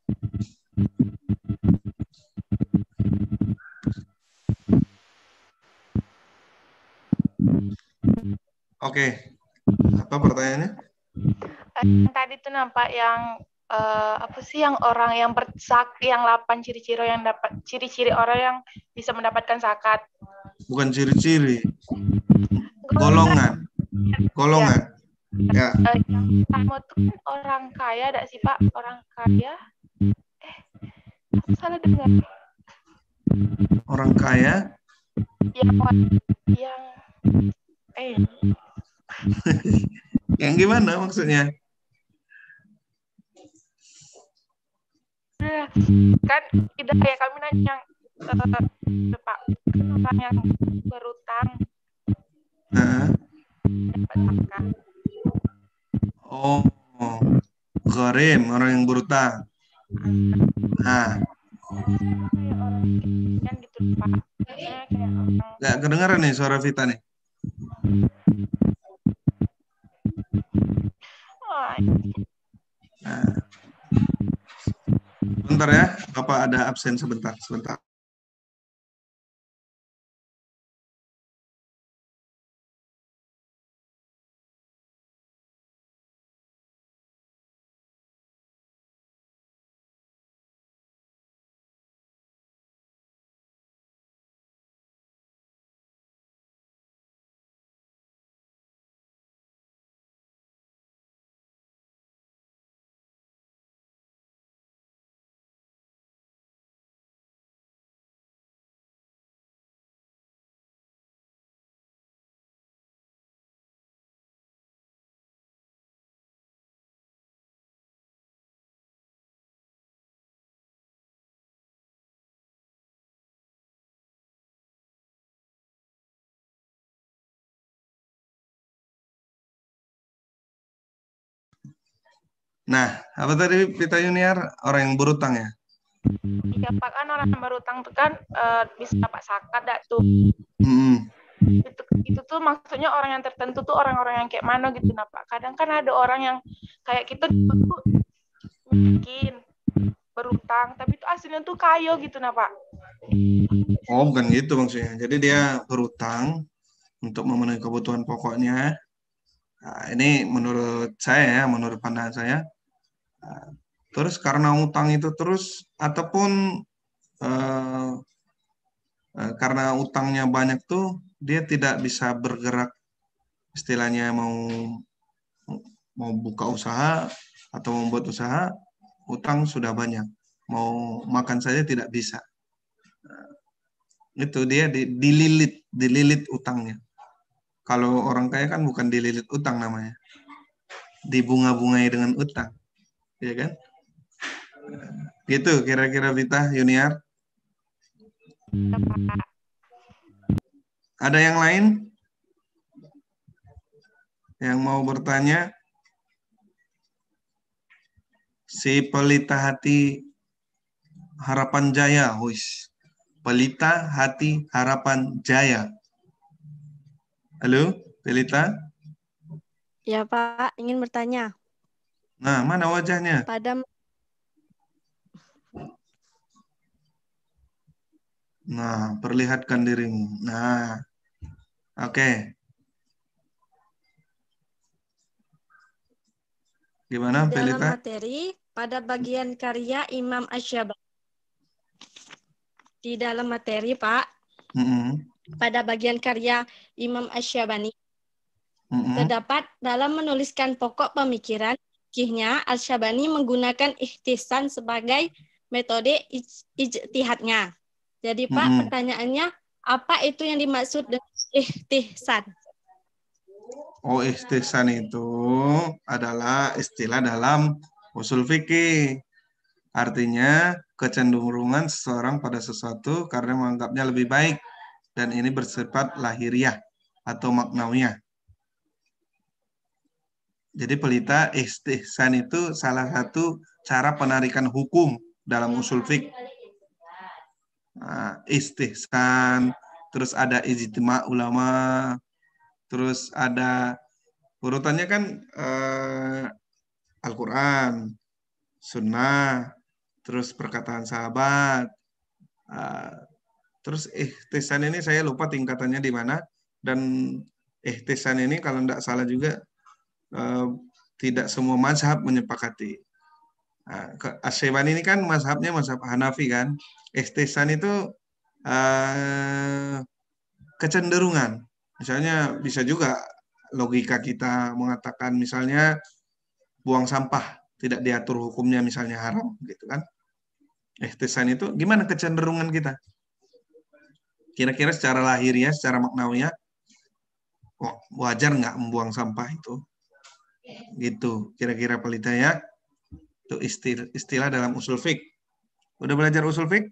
Oke. Apa pertanyaannya? Yang tadi tuh nampak yang apa sih yang orang yang yang 8 ciri-ciri yang dapat ciri-ciri orang yang bisa mendapatkan zakat. Bukan ciri-ciri. Golongan. Ya. Yang pertama tuh kan orang kaya, ada sih Pak, orang kaya. Aku salah dengar. Orang kaya. Yang gimana maksudnya? Kan tidak ya, kami nanya Pak, kan orang yang berutang dapat zakat. Oh, gharim, orang yang berutang. Nah, kan gitu Pak. Nggak kedengaran nih suara Vita nih. Nah. Bentar ya, Bapak ada absen sebentar. Nah, apa tadi Pita Junior? Orang yang berutang ya? Iya Pak, kan orang yang berutang tuh kan bisa dapat zakat dak tuh. Mm-mm. Itu tuh maksudnya orang yang tertentu tuh orang-orang yang kayak mana gitu nah Pak. Kadang kan ada orang yang kayak kita tuh miskin, berutang, tapi itu aslinya tuh kaya gitu nah Pak. Oh, bukan gitu maksudnya. Jadi dia berutang untuk memenuhi kebutuhan pokoknya. Nah, ini menurut saya ya, menurut pandangan saya. Nah, terus karena utang itu terus ataupun eh, karena utangnya banyak tuh dia tidak bisa bergerak, istilahnya mau buka usaha atau membuat usaha, utang sudah banyak, mau makan saja tidak bisa. Itu dia dililit utangnya. Kalau orang kaya kan bukan dililit utang namanya, dibunga-bungai dengan utang, ya kan? Gitu kira-kira Vita Junior. Ada yang lain yang mau bertanya? Si Pelita Hati Harapan Jaya, wis. Pelita Hati Harapan Jaya. Halo, Pelita? Ya Pak, ingin bertanya. Nah, mana wajahnya? Nah, perlihatkan dirimu. Nah, oke. Gimana, Di dalam Pelita? materi, pada bagian karya Imam Asy-Syabani. Di dalam materi, Pak, pada bagian karya Imam Asy-Syabani, terdapat dalam menuliskan pokok pemikiran, fikihnya, Asy-Syabani menggunakan ihtisan sebagai metode ijtihadnya. Jadi, Pak, pertanyaannya, apa itu yang dimaksud dengan ihtisan? Oh, ihtisan itu adalah istilah dalam usul fikih. Artinya kecenderungan seseorang pada sesuatu karena menganggapnya lebih baik, dan ini bersifat lahiriah atau maknawiyah. Jadi Pelita, ihtisan itu salah satu cara penarikan hukum dalam usul fikih. Nah, istihsan, terus ada ijtima ulama, terus ada urutannya kan Al-Quran, Sunnah, terus perkataan sahabat, terus ihtisan ini saya lupa tingkatannya di mana, dan ihtisan ini kalau tidak salah juga tidak semua mazhab menyepakati. Asy-Syabani ini kan mazhabnya mazhab Hanafi kan. Ihtisan itu kecenderungan. Misalnya bisa juga logika kita mengatakan misalnya buang sampah tidak diatur hukumnya misalnya haram gitu kan. Ihtisan itu gimana kecenderungan kita? Kira-kira secara lahiriah, secara maknawiyah wajar nggak membuang sampah itu? Gitu kira-kira Pelita ya. Itu istilah dalam usul fiqh. Udah belajar usul fiqh?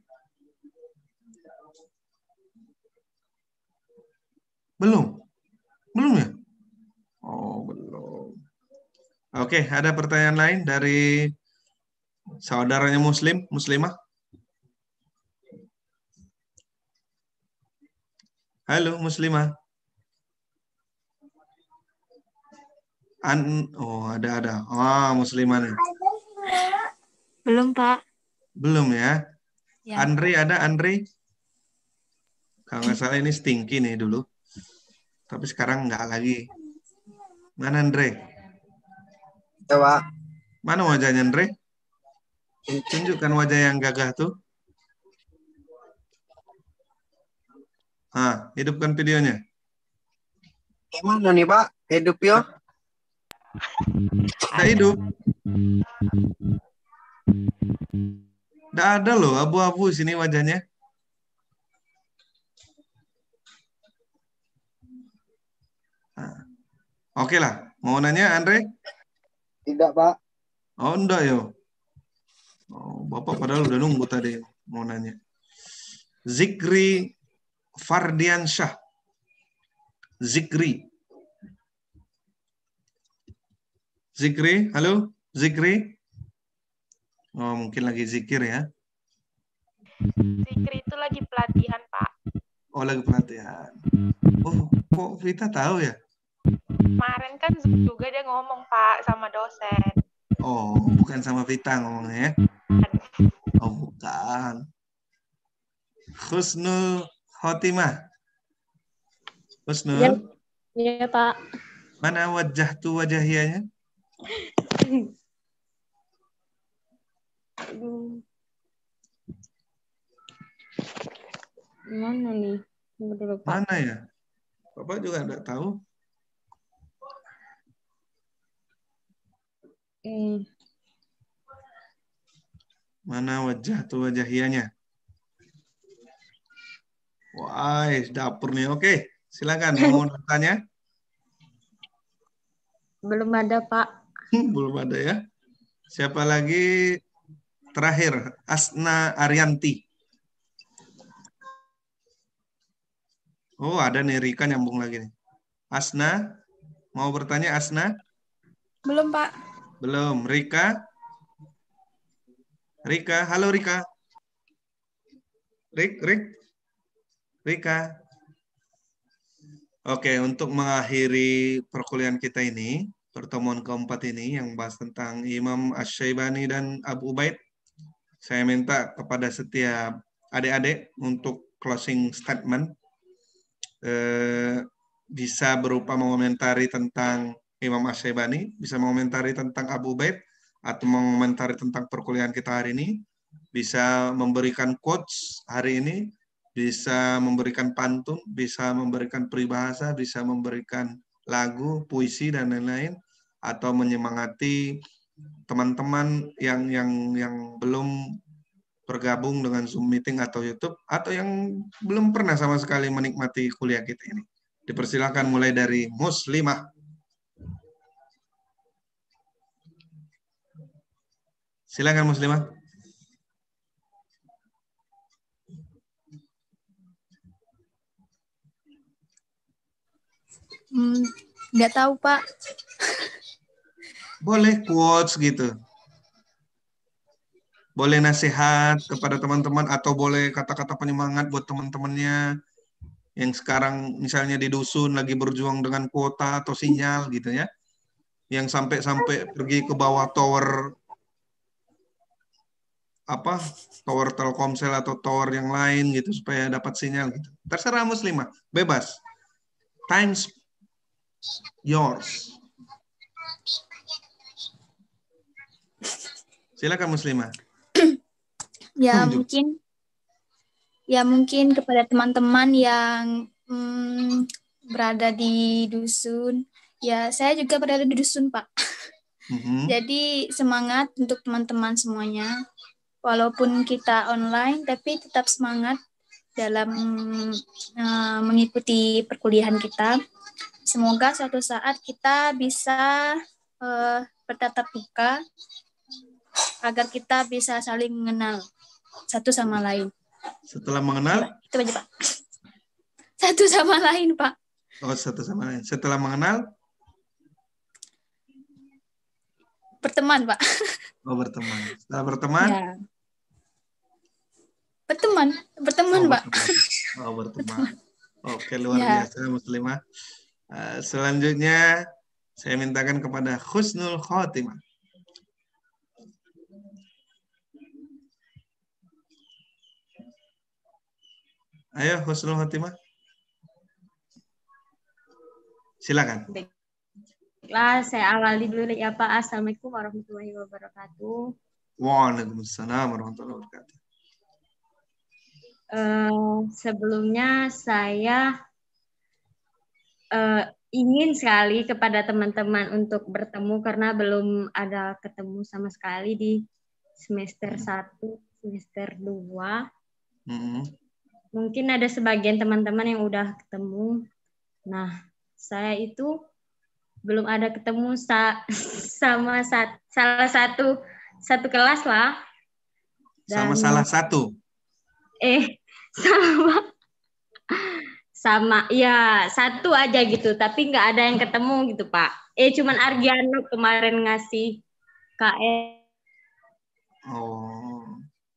Belum? Belum ya? Oh, belum. Oke, ada pertanyaan lain dari saudaranya muslimah? Halo, muslimah. Oh, ada. Muslimah nih. Belum, Pak. Belum ya? Ya. Andri ada, Andri? Kalau nggak salah ini Stinky nih dulu. Tapi sekarang nggak lagi. Mana Andre? Ya, Pak. Mana wajahnya Andre? Tunjukkan wajah yang gagah tuh. Hidupkan videonya. Gimana nih, Pak? Hidup yo? Nggak hidup. Nggak ada loh, abu-abu sini wajahnya. Oke lah, mau nanya Andre? Tidak, Pak. Oh, enggak yo. Oh, Bapak padahal udah nunggu tadi mau nanya. Zikri Fardiansyah. Zikri, halo? Zikri? Oh, mungkin lagi zikir ya. Zikri itu lagi pelatihan, Pak. Oh, lagi pelatihan. Oh, kok Vita tahu ya? Kemarin kan juga dia ngomong, Pak, sama dosen. Oh, bukan sama Vita ngomongnya ya? Oh, bukan. Husnul Khotimah. Husnul? Iya, Pak. Mana wajah tu wajahiyanya? Mana nih? Dulu, Pak. Mana ya? Bapak juga enggak tahu. Mana wajah tu wajahiyanya? Wah, dapur nih. Oke, silakan mau tanya. Belum ada, Pak. Belum ada ya. Siapa lagi? Terakhir, Asna Arianti. Oh, ada nih Rika nyambung lagi nih. Asna, mau bertanya Asna? Belum, Pak. Belum. Rika? Rika, halo Rika. Rika. Oke, untuk mengakhiri perkuliahan kita ini, pertemuan keempat ini yang bahas tentang Imam Asy-Syaibani dan Abu Ubaid, saya minta kepada setiap adik-adik untuk closing statement bisa berupa mengomentari tentang Imam Asy-Syaibani, bisa mengomentari tentang Abu Ubaid, atau mengomentari tentang perkuliahan kita hari ini, bisa memberikan quotes hari ini, bisa memberikan pantun, bisa memberikan peribahasa, bisa memberikan lagu, puisi, dan lain-lain, atau menyemangati teman-teman yang belum bergabung dengan Zoom meeting atau YouTube, atau yang belum pernah sama sekali menikmati kuliah kita ini. Dipersilakan mulai dari Muslimah. Silakan Muslimah. Nggak tahu, Pak. Boleh quotes gitu. Boleh nasihat kepada teman-teman atau boleh kata-kata penyemangat buat teman-temannya yang sekarang misalnya di dusun lagi berjuang dengan kuota atau sinyal gitu ya. Yang sampai pergi ke bawah tower tower Telkomsel atau tower yang lain gitu supaya dapat sinyal gitu. Terserah Muslimah, bebas. Time's yours. Silakan Muslimah. Mungkin kepada teman-teman yang berada di dusun. Ya, saya juga berada di dusun, Pak. Jadi semangat untuk teman-teman semuanya. Walaupun kita online, tapi tetap semangat dalam mengikuti perkuliahan kita. Semoga suatu saat kita bisa bertatap muka agar kita bisa saling mengenal satu sama lain. Setelah mengenal? Itu aja, Pak. Satu sama lain, Pak. Oh, satu sama lain. Setelah mengenal? Berteman, Pak. Oh, berteman. Setelah berteman? Ya. Berteman, Pak. Oh, berteman. Oke, luar biasa Muslimah. Selanjutnya saya mintakan kepada Husnul Khotimah. Ayo Husnul Khotimah. Silakan. Baiklah, saya awali dulu ya Pak. Assalamualaikum warahmatullahi wabarakatuh. Waalaikumsalam warahmatullahi wabarakatuh. Sebelumnya saya ingin sekali kepada teman-teman untuk bertemu karena belum ada ketemu sama sekali di semester 1, semester 2. Mungkin ada sebagian teman-teman yang udah ketemu. Nah, saya itu belum ada ketemu sama salah satu kelas lah. Sama salah satu? Sama ya satu aja gitu, tapi nggak ada yang ketemu gitu Pak. Cuman Argiano kemarin ngasih Oh.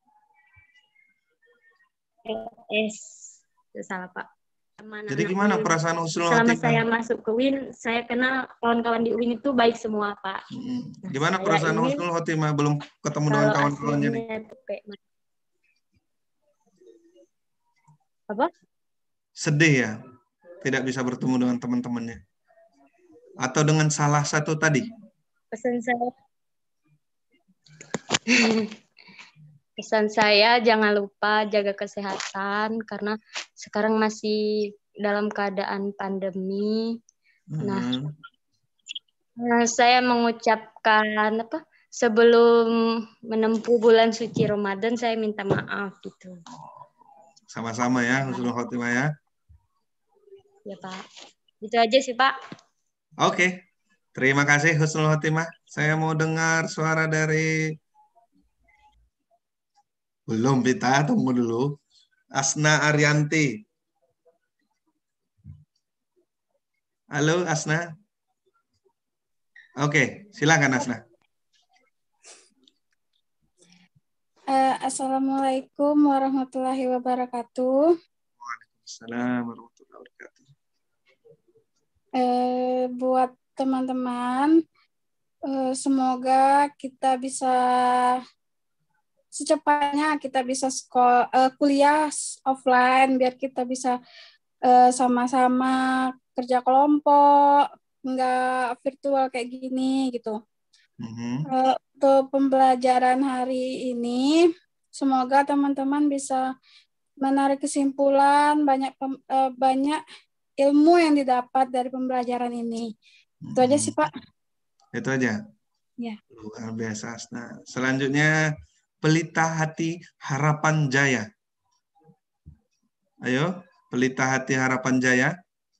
Itu salah Pak. Jadi gimana perasaan husnul Selama khotimah? saya masuk ke UIN, saya kenal kawan-kawan di UIN itu baik semua Pak. Gimana perasaan husnul khotimah belum ketemu dengan kawan-kawannya nih? Apa? Sedih ya, tidak bisa bertemu dengan teman-temannya. Atau dengan salah satu tadi? Pesan saya jangan lupa jaga kesehatan karena sekarang masih dalam keadaan pandemi. Nah, saya mengucapkan sebelum menempuh bulan suci Ramadan saya minta maaf gitu. Sama-sama ya, husnul khotimah ya. Ya Pak. Itu aja sih Pak. Oke. Terima kasih husnul khotimah. Saya mau dengar suara dari belum Vita, tunggu dulu. Asna Arianti. Halo Asna. Oke, silakan Asna. Assalamualaikum warahmatullahi wabarakatuh. Waalaikumsalam warahmatullahi wabarakatuh. Buat teman-teman, semoga kita bisa secepatnya kita bisa kuliah offline biar kita bisa sama-sama kerja kelompok, nggak virtual kayak gini gitu. Untuk pembelajaran hari ini, semoga teman-teman bisa menarik kesimpulan banyak ilmu yang didapat dari pembelajaran ini. Itu aja sih Pak. Itu aja. Ya. Luar biasa Asna. Selanjutnya Pelita Hati Harapan Jaya. Ayo, Pelita Hati Harapan Jaya.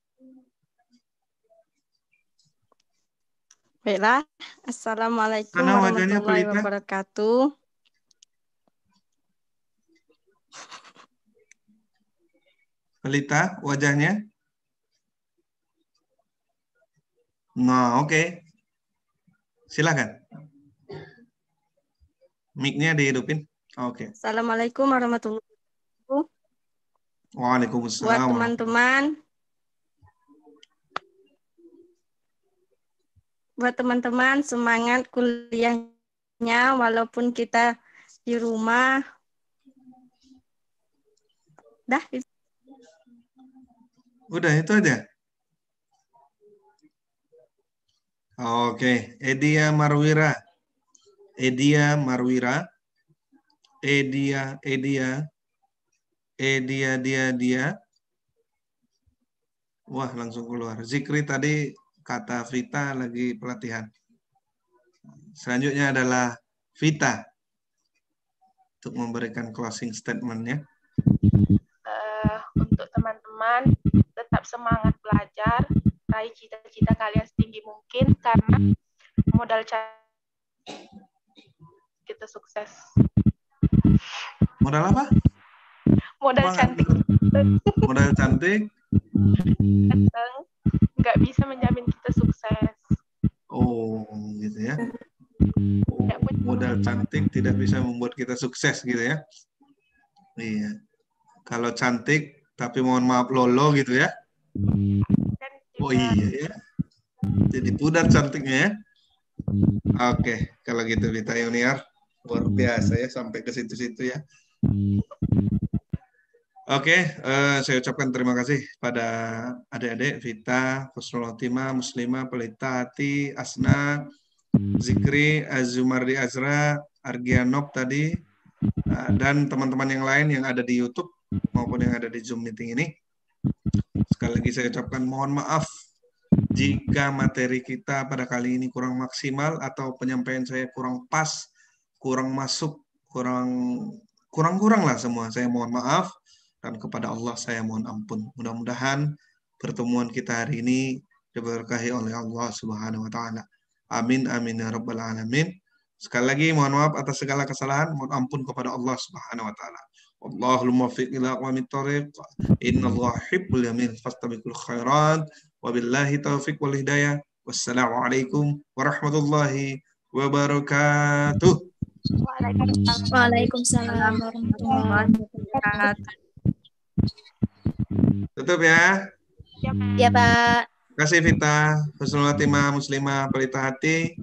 Baiklah, Assalamualaikum warahmatullahi wabarakatuh. Pelita, wajahnya. Nah, oke. Silakan. Mic-nya dihidupin. Oke. Assalamualaikum warahmatullahi wabarakatuh. Waalaikumsalam. Buat teman-teman. Buat teman-teman semangat kuliahnya walaupun kita di rumah. Dah. Udah itu aja. Oke, Edia Marwira. Dia. Wah, langsung keluar. Zikri tadi kata Vita lagi pelatihan. Selanjutnya adalah Vita untuk memberikan closing statement-nya. Untuk teman-teman tetap semangat belajar, raih cita-cita kalian setinggi mungkin karena modal kita sukses. Modal apa? Modal cantik. Modal cantik. Nggak bisa menjamin kita sukses. Oh, gitu ya. Modal cantik tidak bisa membuat kita sukses gitu ya. Iya. Kalau cantik tapi mohon maaf lolo gitu ya. Oh iya ya. Jadi pudar cantiknya ya. Oke, kalau gitu Vita Yuniar luar biasa ya sampai ke situ-situ ya. Oke, saya ucapkan terima kasih pada adik-adik Vita, Husnul Khotimah, Muslimah, Pelita Hati, Asna, Zikri, Azumardi Azra, Argianop tadi, dan teman-teman yang lain yang ada di YouTube maupun yang ada di Zoom meeting ini. Sekali lagi saya ucapkan mohon maaf jika materi kita pada kali ini kurang maksimal atau penyampaian saya kurang pas, kurang masuk, kurang lah semua. Saya mohon maaf dan kepada Allah saya mohon ampun. Mudah-mudahan pertemuan kita hari ini diberkahi oleh Allah Subhanahu wa taala. Amin amin ya rabbal alamin. Sekali lagi mohon maaf atas segala kesalahan, mohon ampun kepada Allah Subhanahu wa taala. Wallahul muwaffiq ila aqwamit thoriq. Innallaha yuhibbul yamin fastabiqul khairat. Wabillahi taufiq wal hidayah. Wassalamualaikum warahmatullahi wabarakatuh. Waalaikumsalam warahmatullahi wabarakatuh. Tutup ya. Ya, Pak. Terima kasih Vita, husnul khotimah, muslimah, pelita hati.